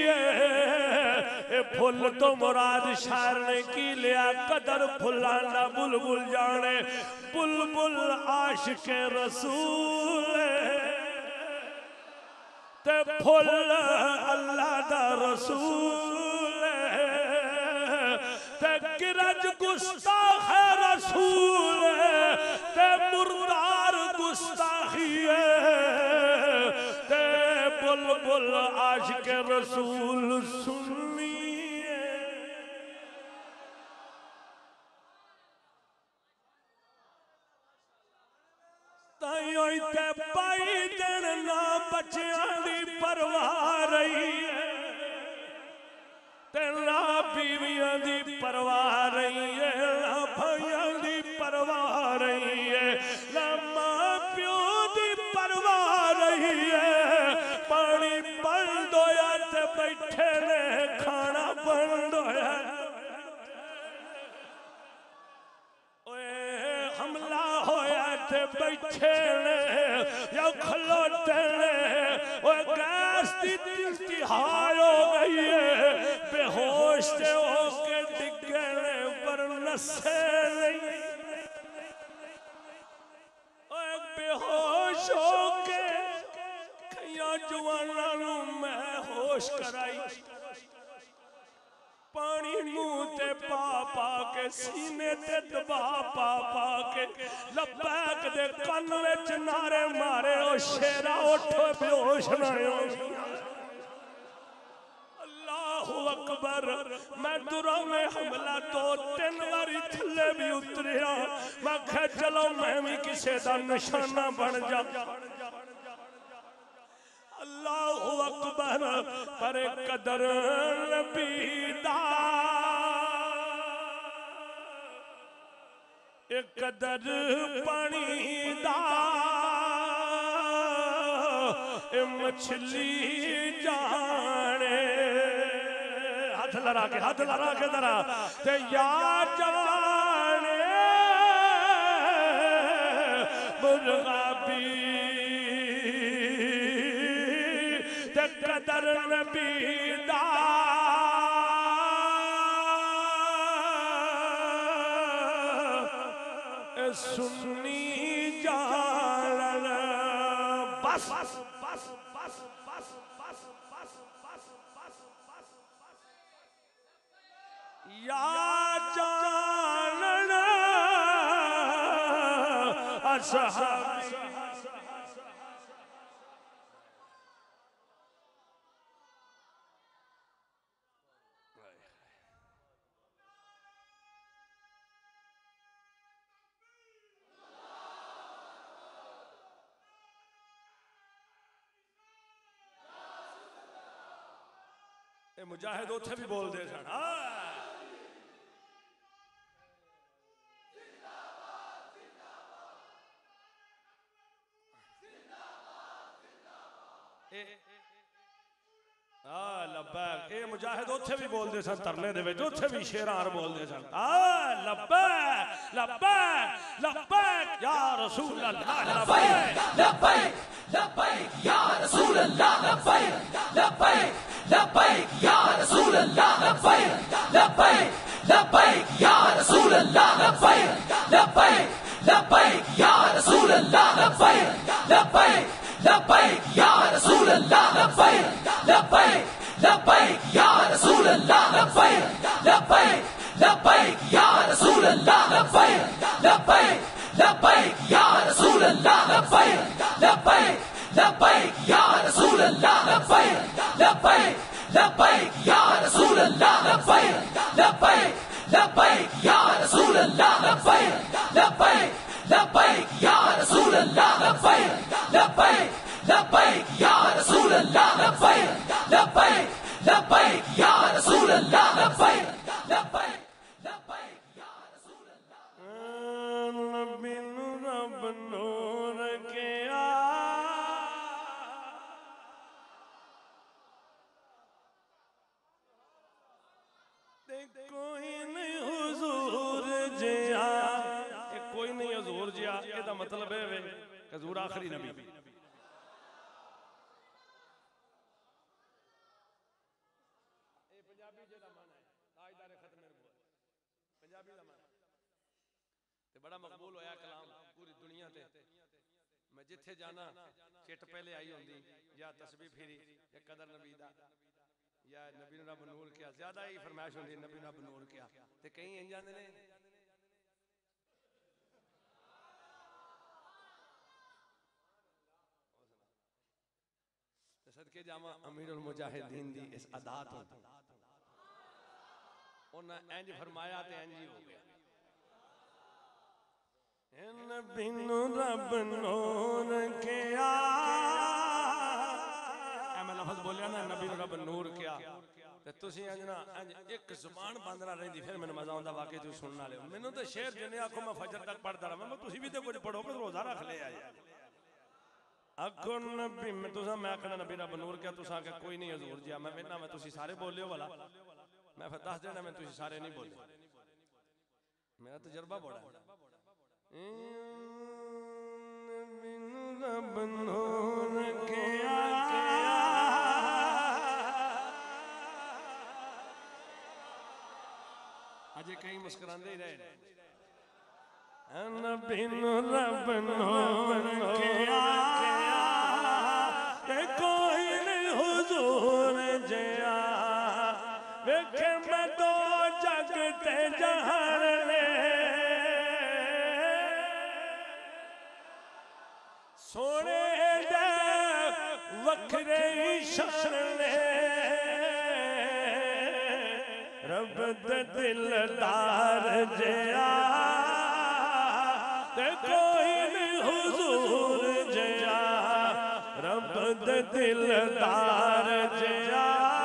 फुल तो मुराद शायर ने की लिया कदर फुलाना बुलबुल जाने बुलबुल आशिके रसूल ते फुल अल्लाह दा रसूल ते गिरज गुस्ताख रसूल ते मुर्दार गुस्ताखी ते बुलबुल आशिक रसूल सुन्नी ताई ते पाई दिन ना बच्चियां दी परवाह रही ना बीवियां दी परवाह रही है ना भाइयों दी परवाह रही है ना मां प्यो दी परवाह रही है पानी बंद होया ते बैठे ने खाना बंद होया हमला होया ते बैठे ने या खलोते ने गैस दी इंतहाई हो गई है बेहोश से होके डिगे पर नसे नहीं बेहोश होके कईयां जवानां नूं मैं होश कराई पानी मुंह ते पा पा के सीने ते दबा पा पा के लबैक दे कन विच नारे मारे ओ शेरा उठ बेहोश ना हो अकबर मैं दुरा में हमला दो तीन बारी थले भी उतरिया मैं कहा चलो मैं भी किसी का निशाना बन जा अल्लाह अकबर पर कदर नबी दा एक कदर पानी दा मछली जाने हाथ लड़ा के जरा ते या जाने मुर्गाबी ते कदर नबी दा सुन्नी जान बस बस बस बस बस बस बस बस बस बस या जान असहाबी मुजाहिद उथे भी बोलते सन लब्बैक ए मुजाहिद उथे भी बोलते सन तरने दे विच उथे भी शेरान बोलते सन लब्बैक लब्बैक लब्बैक या रसूल अल्लाह लब्बैक लब्बैक लब्बैक या रसूल अल्लाह लब्बैक लब्बैक लब्बैक या रसूल अल्लाह लब्बैक लब्बैक लब्बैक या रसूल अल्लाह लब्बैक लब्बैक लब्बैक या रसूल अल्लाह लब्बैक लब्बैक लब्बैक या रसूल अल्लाह लब्बैक लब्बैक लब्बैक या रसूल अल्लाह लब्बैक लब्बैक लब्बैक या रसूल अल्लाह लब्बैक लब्बैक लब्बैक या रसूल अल्लाह लब्बैक लब्बैक लब्बैक या रसूल अल्लाह लब्बैक लब्बैक लब्बैक या रसूल अल्लाह लब्बैक लब्बैक लब्बैक या रसूल अल्लाह लब्बैक लब्बैक लब्बैक या रसूल अल्लाह लब्बैक लब्बैक लब्बैक या रसूल अल्लाह लब्बैक लब्बैक लब्बैक या रसूल अल्लाह लब्बैक लब्बैक लब्बैक या रसूल अल्लाह बिनु रब नूर के कोई नहीं हुजूर जिया कोई नहीं हुजूर जिया एदा मतलब है वे हुजूर आखिरी नबी पंजाबी जेदा माना है ताजदार खत्म पंजाबी दा माना ते बड़ा मकबूल होया कलाम पूरी दुनिया ते मैं जिथे जाना चिट पहले आई होंदी या तस्बीह फिरी या कदर नबी दा या नबी रब नूर क्या ज्यादा ही फरमाइश होंदी नबी रब नूर क्या ते कई इंज जांदे ने सदके जामा अमीरुल मुजाहिदीन दी इस अदा तो उन्हें इंज फरमाया ते इंज ही हो गया इन बिनु रब नूर के मैं लफ्ज बोलिया ना नबी रब नूर क्या ते तुसी इंज ना इंज एक जुबान बंद ना रहिंदी फिर मैंने मजा आंदा वाकई तू सुनने वाले मैनू तो शेर जिन्ने आखो मैं फजर तक पढ़दा रहा मैं तुसी भी तो कुछ पढ़ो कि रोजा रख ले यार आखो नबी मैं तुसा मैं आखना नबी रब नूर क्या तुसा के कोई नहीं हजूर जी मैं वेना मैं तुसी सारे बोलियो वाला मैं फिर दस देना मैं तुसी सारे नहीं बोले मेरा तजर्बा बड़ा है रब नूर के अजे कहीं मुस्कुराते ही रहे बिनु रब नूर के कोई नहीं हुजूर जिया वेखे मैं तो जग ते जहान ले सोने दे वखरे शान ले रब दे दिलदार जिया ते कोई नहीं हुजूर जिया रब दे दिलदार जिया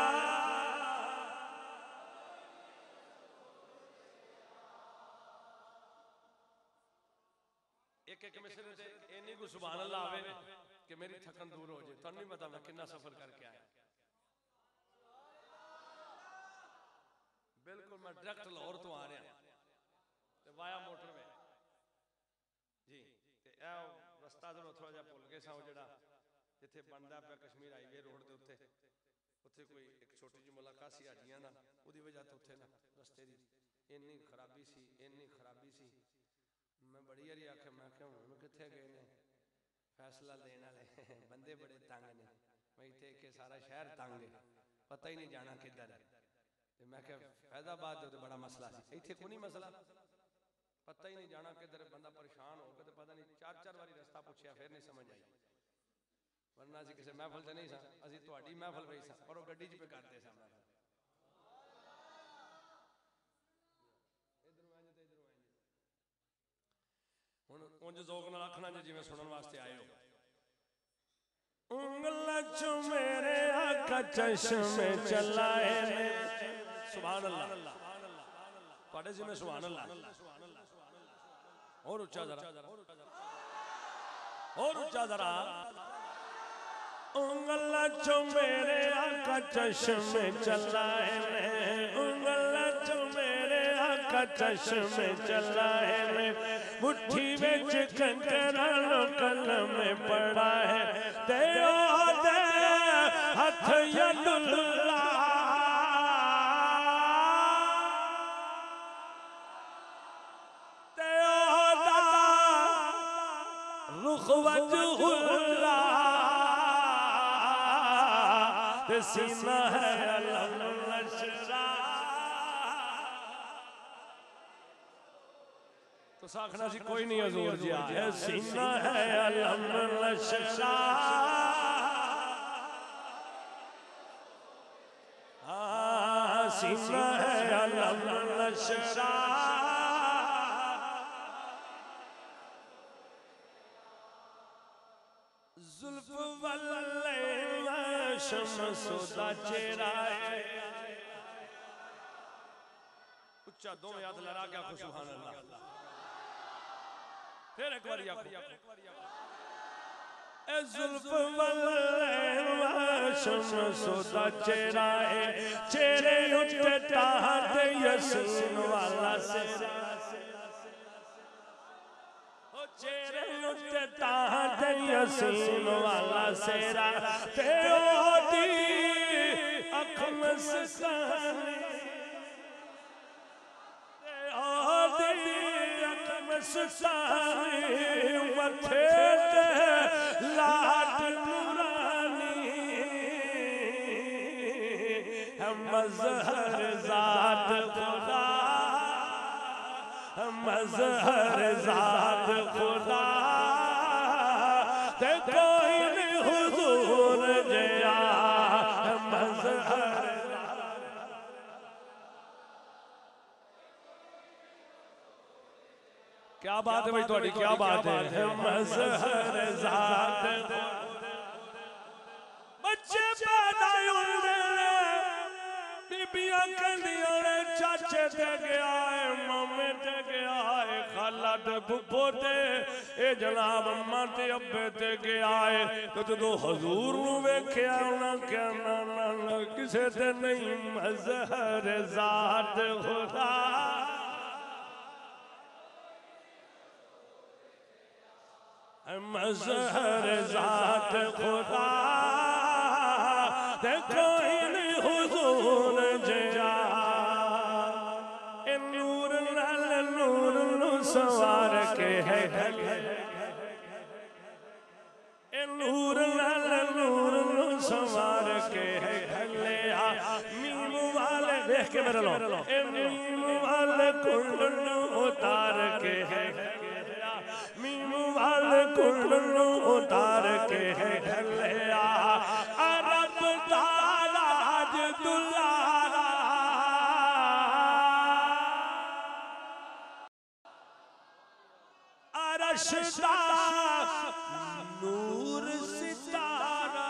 एक एक मिसरे ते इन्नी को सुभान अल्लाह आवे कि मेरी थकन दूर हो जाए तुहानू नहीं पता मैं कितना सफर करके आया बिल्कुल मैं डायरेक्ट लाहौर तो आ रहा ते वाया मोटरवे जी ते ए रास्ता जरा थोड़ा जा भूल गए सा जेड़ा जिथे बनदा पे कश्मीर हाईवे रोड दे उत्ते उत्थे कोई एक छोटी जी मुलाकात सी हाजियां ना ओदी वजह तो उत्थे ना रस्ते दी इन्नी खराबी सी मैं बड़ी यारी आख्या मैं क्या हूँ कितने गए ने फैसला लेने वाले बंदे बड़े तंग ने मैं इतने के सारा शहर तंग है पता ही नहीं जाना किधर है तो मैं क्या फैजाबाद तो बड़ा मसला है इतने को नहीं मसला पता ही नहीं जाना किधर बंदा परेशान हो गया तो पता नहीं 4-4 बारी रास्ता पूछया फिर नहीं समझ आई वरना असी किसी महफल से नहीं सा असी तुहाडी महफल वही सा पर वो गड्डी च पे करते सा हुण उंज ज़ौक़ नाल आखना जिवें सुनन वास्ते आए हो उंगल चो मेरे आका चश्मे चलाए ने सुभान अल्लाह तुहाडे जिवें सुभान अल्लाह और ऊंचा जरा और ऊंचा जरा उंगल चो मेरे आका चश्मे चलाए ने उंगल चो मेरे आका चश्मे चलाए ने मुट्ठी विच कंकरा कलम पड़ा है ते ओदे हथ यदुल्ला ते ओदा रुख वजहुल्ला ते सीना है अलम नशरा तो साखना सी कोई नहीं हजूर जी आया सीना है अलम नशरा सीना है अलम नशरा जुल्फ वल्ले शमसुदा चेहरा उच्चा दो याद लड़ा क्या खुश सुभान अल्लाह फिर एक बार आखो ए जुल्फ वल्ले शमसुदा चेहरा चेहरे उते ताहत यसीन वाला सिरा चेहरे उते ताहत यसीन वाला सिरा ते ओदी अख मस्तानी ते ओदी अख मस्तानी मथे ते लाट नूरानी मज़हर ज़ात खुदा मज़हर ज़ात खुदा ते कोई नहीं हुजूर जया मज़हर क्या बात है भाई थोड़ी क्या बात है मज़हर ज़ात बच्चे पैदा होंदे बीबियां कहंदियां ने चाचे ते गया है मामे ते गया है खाला ते फुफो ते ए जनाब अम्मा ते अब्बे ते गया है तो जदों हजूर नूं वेख्या उन्हां कहना ना किसे ते नहीं मज़हर ज़ात खुदा मज़हर ज़ात खुदा ते कोई नहीं हुजूर जया ए नूर नाल नूर नूं सवार के है ए नूर नाल नूर नूं सवार के है ढलिया मीम वाले देख के मेरे लो ए मीम वाले कुंड नूं उतार के है मीम वाले कुंड नूं उतार के है ढलिया अरब दा राज दुलारा अरश दा नूर सितारा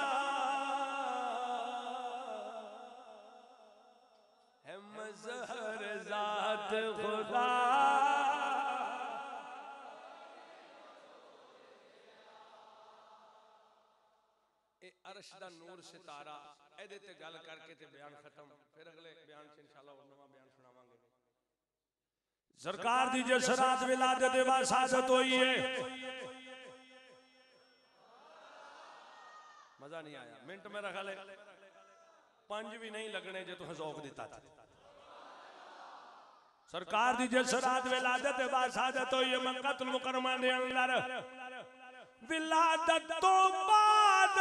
है मज़हर ज़ात खुदा अरश दा नूर सितारा एदे ते गल करके ते बयान खत्म फिर अगले बयान से इंशाअल्लाह और नवा बयान सुनावांगे सरकार दी जसरात विलादत व सादत हुई है मजा नहीं आया मिनट मेरा ख्याल है 5 भी नहीं लगने जे तुसें ज़ौक़ दिता था सरकार दी जिस रात विलादत बासादत होई मक्कातुल मुकर्रमा दे अंदर विलादत तो बाद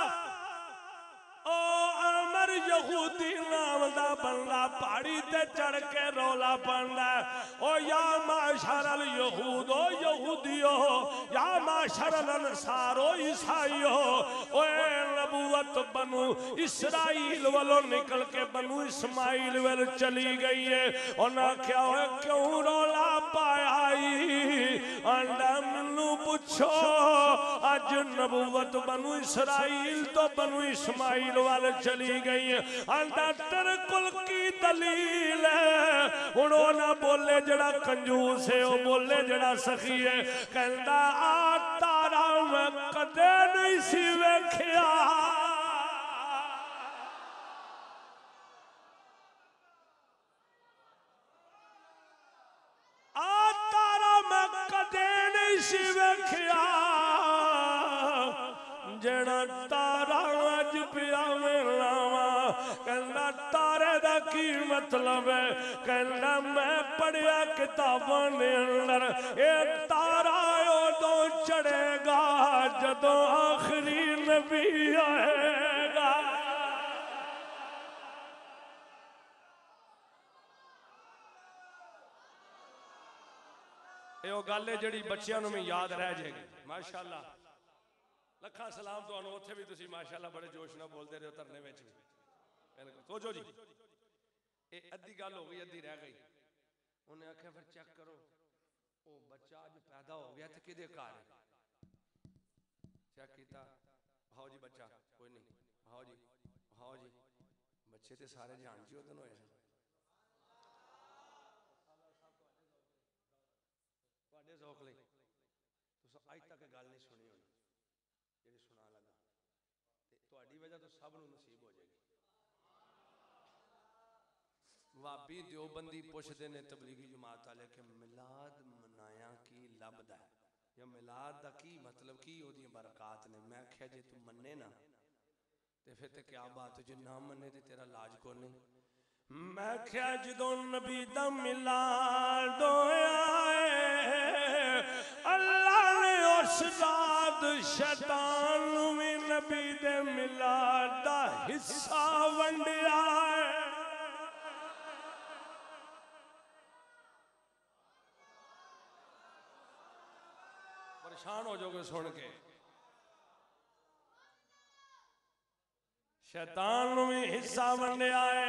ओ अमर यहूदी नाम दा बंदा पहाड़ी ते चढ़ के रौला पांदा ओ या माशरल यहूद ओ यहूदियो या माशरल अंसार ओ ईसाईयो ओ नबूवत बनु इस्राइल वालों निकल के बनु इस्माइल वाल चली गई है उन्हें क्या है क्यों रौला पाया आंदा मैनू पूछो अज नबूवत बनु इस्राइल तो बनु इस्माइल वाल चली गई आंदा तेरे कुल की दलील है हुण ना बोले जड़ा कंजूस है वो बोले जड़ा सखी है कहंदा आ तारा मैं कदे नहीं सी वेखिया आ तारा मैं कदे नहीं सी वेखिया जड़ा तारा अज पिया लावा कहना तारे दा की मतलब है कहना मैं पढ़िया किताबों के अंदर ये तारा उदों चढ़ेगा जदों आखिरी नबी आएगा ये गल है जिहड़ी बच्चियां नूं भी याद रह जाएगी माशाअल्लाह लखा सलाम तो उत्थे भी तुसी माशाअल्लाह बड़े जोश नाल बोलते रहे धरने में भी सोचो जी ये अद्धी गल हो गई अद्धी रह गई उन्हें आख्या फिर चेक करो वो बच्चा अज पैदा हो गया तो किहदे घर है चेक किया हाओ जी बच्चा कोई नहीं हाओ जी बच्चे तो सारे जान जी उदन होए तुहाडे सौख लई तुस अज तक गल नहीं सुनी होनी जी सुना लगा थोड़ी वजह तो सब नूं नसीब हो जाएगी वाबी देवबंदी पुछदे ने तबलीगी जमात वाले कि मिलाद मनाया की लभदा है या मिलाद दा की मतलब की ओदी बरकत ने मैं आख्या जे तू मन्ने ना ते फिर ते क्या बात जे ना मन्ने ते तेरा लाज को नहीं मैं आख्या जदों नबी दा मिलाद होया अल्लाह ने उस्ताद शैतान नूं भी नबी दे मिलाद दा हिस्सा वंडिया है परेशान हो जाओगे सुन के शैतान नूं भी हिस्सा वंडिया है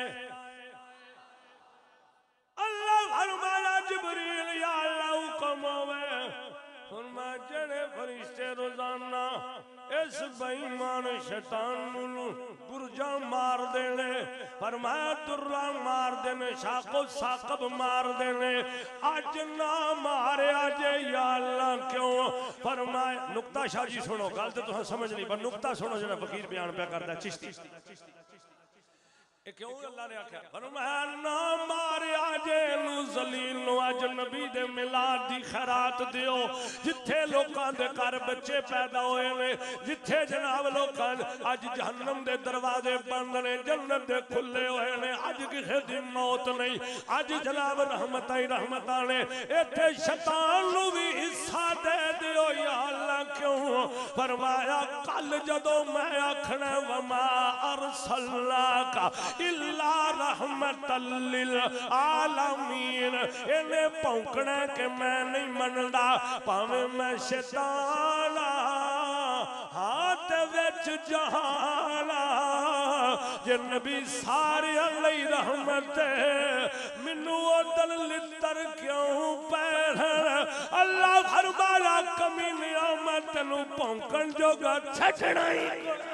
अल्लाह फरमाया जिब्रील या अल्लाह हुक्म होवे फरमा जड़े फरिश्ते रोजाना इस बेईमान शैतान नूं गुरजा मार देने फरमाया दुर्रा मार देने शाको साकब मार देने अज ना मारे जे या अल्लाह क्यों फरमाया नुक्ता शाह जी सुनो गल तो तुहां समझ नहीं पर नुक्ता सुनो जरा फकीर बयान पे करदा चिश्ती क्यों अल्लाह ने आख्या फरमाया ना मारे जे नू जलील नु अज नबी दे मिलाद दी खैरात दियो जिथे लोकां दे घर बच्चे पैदा होए ने जिथे जनाब लोकां अज जहन्नम दे दरवाजे बंद ने जन्नत दे खुले होए ने अज किसे दी मौत नहीं अज जनाब रहमतां ही रहमतां ने इथे शैतान नु भी हिस्सा दे दियो या अल्लाह क्यों फरमाया कल जदों मैं आखना वमा अरसलनाका इल्ला रहमतल लिल आलमीन इन्हें भौंकना कि मैं नहीं मनदा भावें मैं शैतान हाथ विच जहाना जे नबी सारे लई रहमत मैनू उदल लितर क्यों पैरन अल्लाह फरमाया कमीनिया मैं तैनू भौंकण जोगा छड़ना ही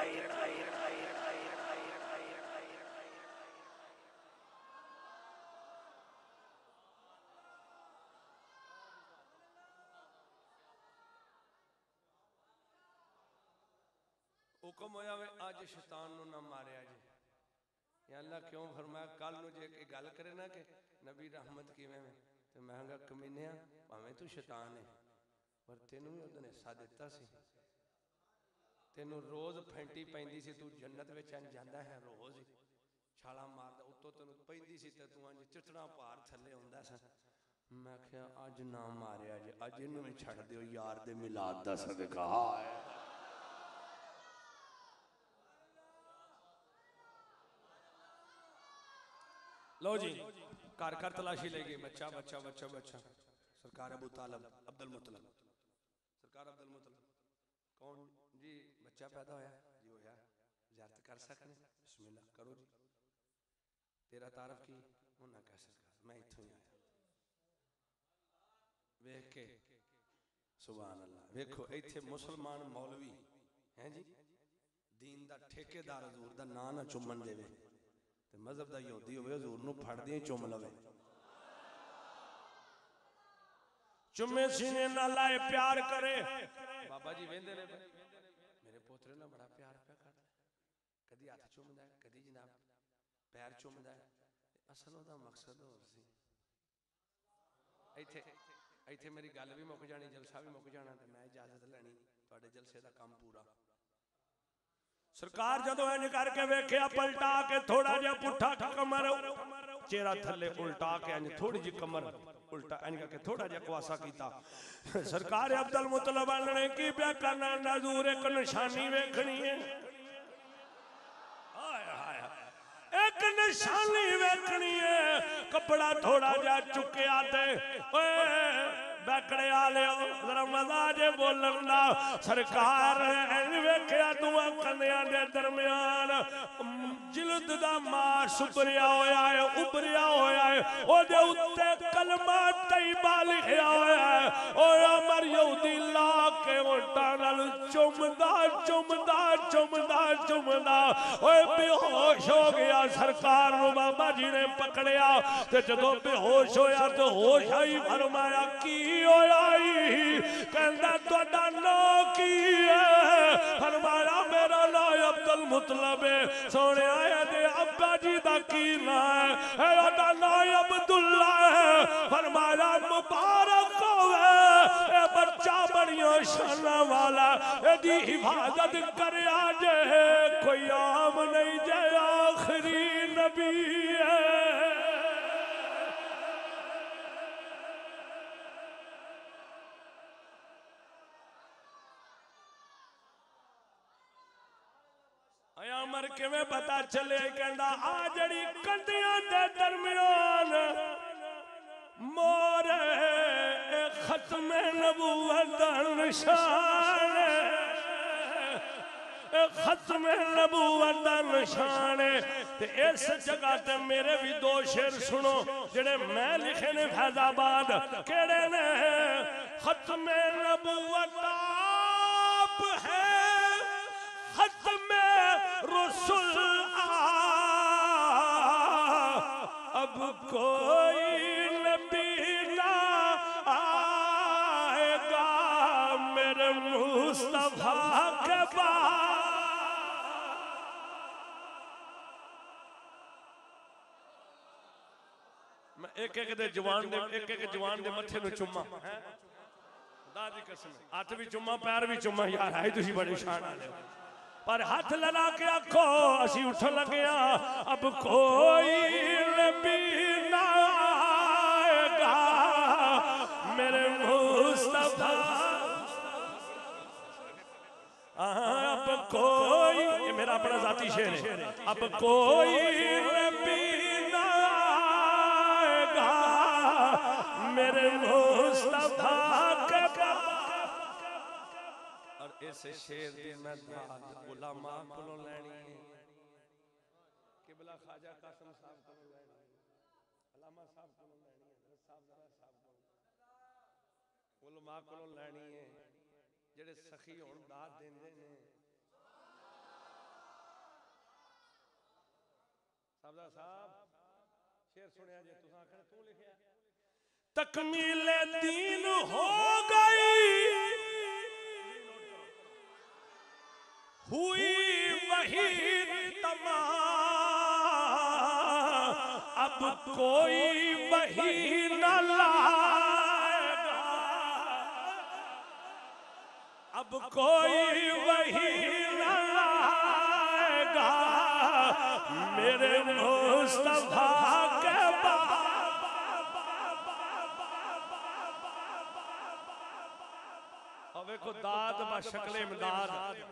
हुक्म होया वे अज शैतान नूं ना मारिया जे या अल्लाह क्यों फरमाया कल नूं जे गल करे ना कि नबी रहमत किवें में ते मैं कहंगा कमीनिया भावें तू शैतान है पर तेनू भी उदन हिस्सा दिता सी तेनू रोज फैंटी पैंदी सी तू जन्नत विच जांदा है रोज छाला मारदा उत्तों तेन पैंदी सी ते तू अंज चिटना भार थले आउंदा सा मैं क्या अज ना मारिया जे अज इनू भी छड़ दियो यार दे मिलाद दा सदका लो जी घर घर तलाशी ले गई बच्चा बच्चा बच्चा बच्चा सरकार अबू तालब अब्दुल मुतलब सरकार अब्दुल मुतलब कौन जी बच्चा पैदा होया जी होया ज़ियारत कर सकने बिस्मिल्लाह करो जी तेरा तारफ की उन्हें कह सरकार मैं इत्थों ही आया वेख के सुभान अल्लाह वेखो इत्थे मुसलमान मौलवी हैं जी दीन दा ठेकेदार हजूर दा नां ना चुमन देवे ते मजहब दा यहूदी होवे हजूर नु फड़ दिए चुम लवे चुम्मे सीने ना लाए प्यार करे बाबा जी वेंदे ने मेरे पोतरे ना बड़ा प्यार पे करदा कदी हाथ चुमदा है कदी जनाब पैर चुमदा है असल ओदा मकसद होर सी इत्थे इत्थे मेरी गल भी मुक जानी जलसा भी मुक जाना ते मैं इजाजत लैनी तुहाडे जलसे दा काम पूरा सरकार जदों इंज करके वेखिया पलटा के थोड़ा जिहा पुट्ठा कमर चेहरा थले उल्टा के इंज थोड़ी जी कमर उल्टा इंज करके थोड़ा जिहा क्वासा कीता सरकार अब्दुल मुतलब ने की पिया करना हजूर एक निशानी वेखनी है एक निशानी वेखनी है कपड़ा थोड़ा जा चुकिया ते बैकड़े आले जरा मजा जे बोलन दा सरकार वेखिया दुआ कन्या दे दरमियान जिल्द दा मास उभरिया होया है ओदे उत्ते कलमा तैयबा लिखिया होया है ओ अमर यहूदी ला के ओटा नाल चुमदा चुमदा चुमदा चुमदा ओए बेहोश हो गया सरकार नु बाबा जी ने पकड़िया ते जदों बेहोश होया ते होश आई फरमाया की होया कहंदा तुहाडा नाम की है फरमाया मेरा नाम अब्दुल मुतलब है सोने आया दे अब्बा जी दा की नाम है ओदा नाम अब्दुल्ला है फरमाया मुबारक होवे ए बच्चा बड़ियां शाना वाला एदी हिफाजत करया जे कोई आम नहीं जे आखिरी नबी है मर के में पता चले कहंदा आ जड़ी कंधियां दे दरमियान मोरे खत्म नबूवत दा निशान खत्म नबूवत दा निशान ते इस जगह ते मेरे भी दो शेर सुनो जेड़े मैं लिखे ने फैजाबाद केड़े ने खत्म नबूवत आप है खत्म रसूल अब कोई नबी ना आएगा मेरे मुस्तफा के बाद मैं एक एक दे जवान दे मथे नु चुम्मा दादी कसम हाथ भी चुम्मा पैर भी चुम्मा यार है तुसी बड़े शान वाले पर हाथ लगा के आखो असी उठ लगे अब कोई नबी ना आएगा मेरे मुस्तफा अब कोई ये मेरा अपना जाती शेर है अब कोई नबी ना आएगा मेरे मुस्तफा के इस शेर दी मैं उलमा कोलों लैनी है किबला ख्वाजा कासिम साहब कोलों लैनी है अल्लामा साहब कोलों लैनी है हज़रत साहब जरा साहब कोलों उलमा कोलों लैनी है जेड़े सखी होण दात देंदे ने साहब शेर सुनिया जे तुसां आखण तू लिखिया तकमील दीन हो गई हुई वही तमाम अब कोई वही न लाएगा अब कोई वही न लाएगा मेरे मुस्तफा के अब देखो दाद बा शक्ल इमदाद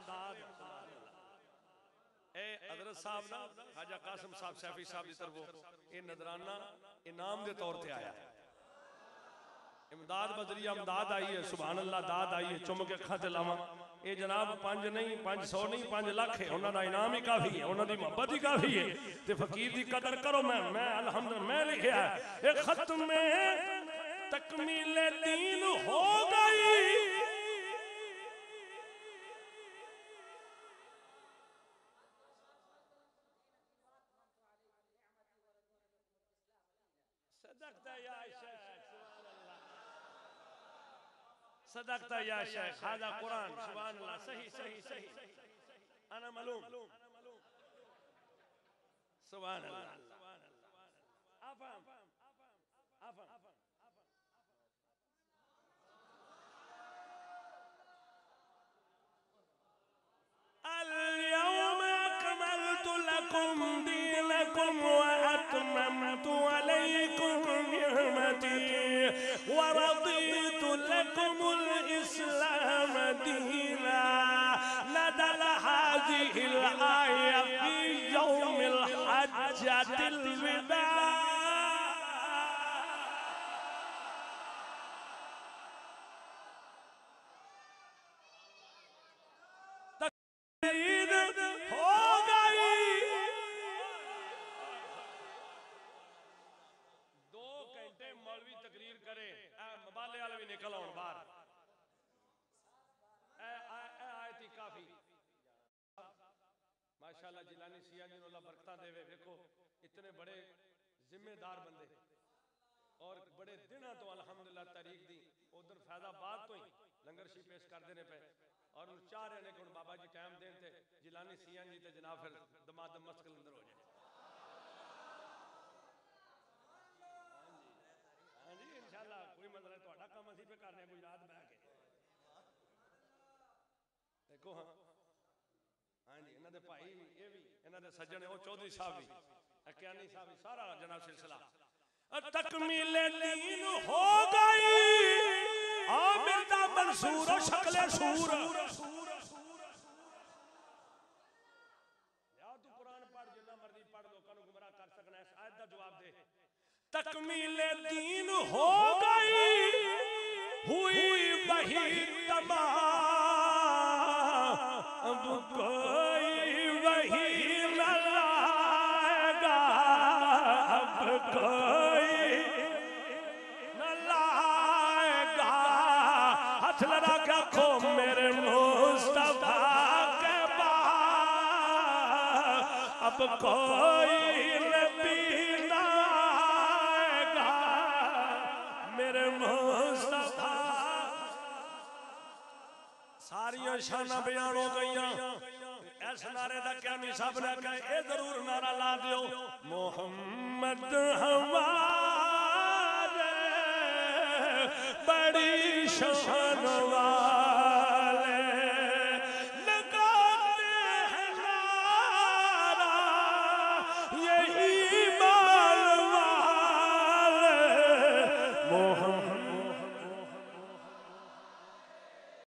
ए हजरत साहब ना खाजा कासिम साहब सैफी साहब की तरफ ये नजराना इनाम के तौर पे आया इमदाद बजरिया इमदाद आई है सुभान अल्लाह दाद आई है चुम के अखां ते लावां ये जनाब 5 नहीं 500 नहीं 5 लाख है उन्हां दा इनाम ही काफी है उन्हां दी मोहब्बत ही काफी है ते फकीर दी कदर करो मैं अल्हम्दुलिल्लाह मैं लिखया है एक खत में तकमील दीन हो गई सदकता या शेख सुभान अल्लाह सदकता या शेख हादा कुरान सुभान अल्लाह सही सही सही अना मालूम सुभान अल्लाह अफम اليوم أكملت لكم دينكم وأتممت عليكم نعمتي ورضيت لكم الإسلام دينا نزل هذه الآية في يوم الحجة الوداع माशाअल्लाह जिलानी सिया जी अल्लाह बरकत देवे देखो इतने बड़े जिम्मेदार बंदे और बड़े दिनों तो अल्हम्दुलिल्लाह तारीख दी उधर फैजाबाद तो ही लंगर शी पेश कर देने पे और उन चाह रहे ने कि बाबा जी टाइम देन ते जिलानी सिया जी ते जनाब फिर दमादम मस्कल अंदर हो जाए हां जी इंशाअल्लाह कोई मसला ਤੁਹਾਡਾ ਕੰਮ ਅਸੀਂ पे करने कोई रात बैठ के देखो हां हाँ जी इन्होंने भाई ये भी इन्होंने सज्जन वो चौधरी साहब भी अक्यानी साहब भी सारा जनाब सिलसिला तकमील दीन हो गई आमिर दा मंसूर शक्ल सूर या तू कुरान पढ़ जितना मर्जी पढ़ लोगों को गुमराह कर सकना है आयत दा जवाब दे तकमील दीन हो गई हुई वही तमाम अब कोई वही न लाएगा अब कोई न लाएगा हाथ लगा के खो मेरे मुस्तफा के बाद अब कोई नबी न आएगा मेरे मुस्तफा सारियां शाना बयान हो गई ऐस नारे का क्या नहीं सब ने कहा ये जरूर नारा ला दियो मोहम्मद हमारे बड़ी शान वाले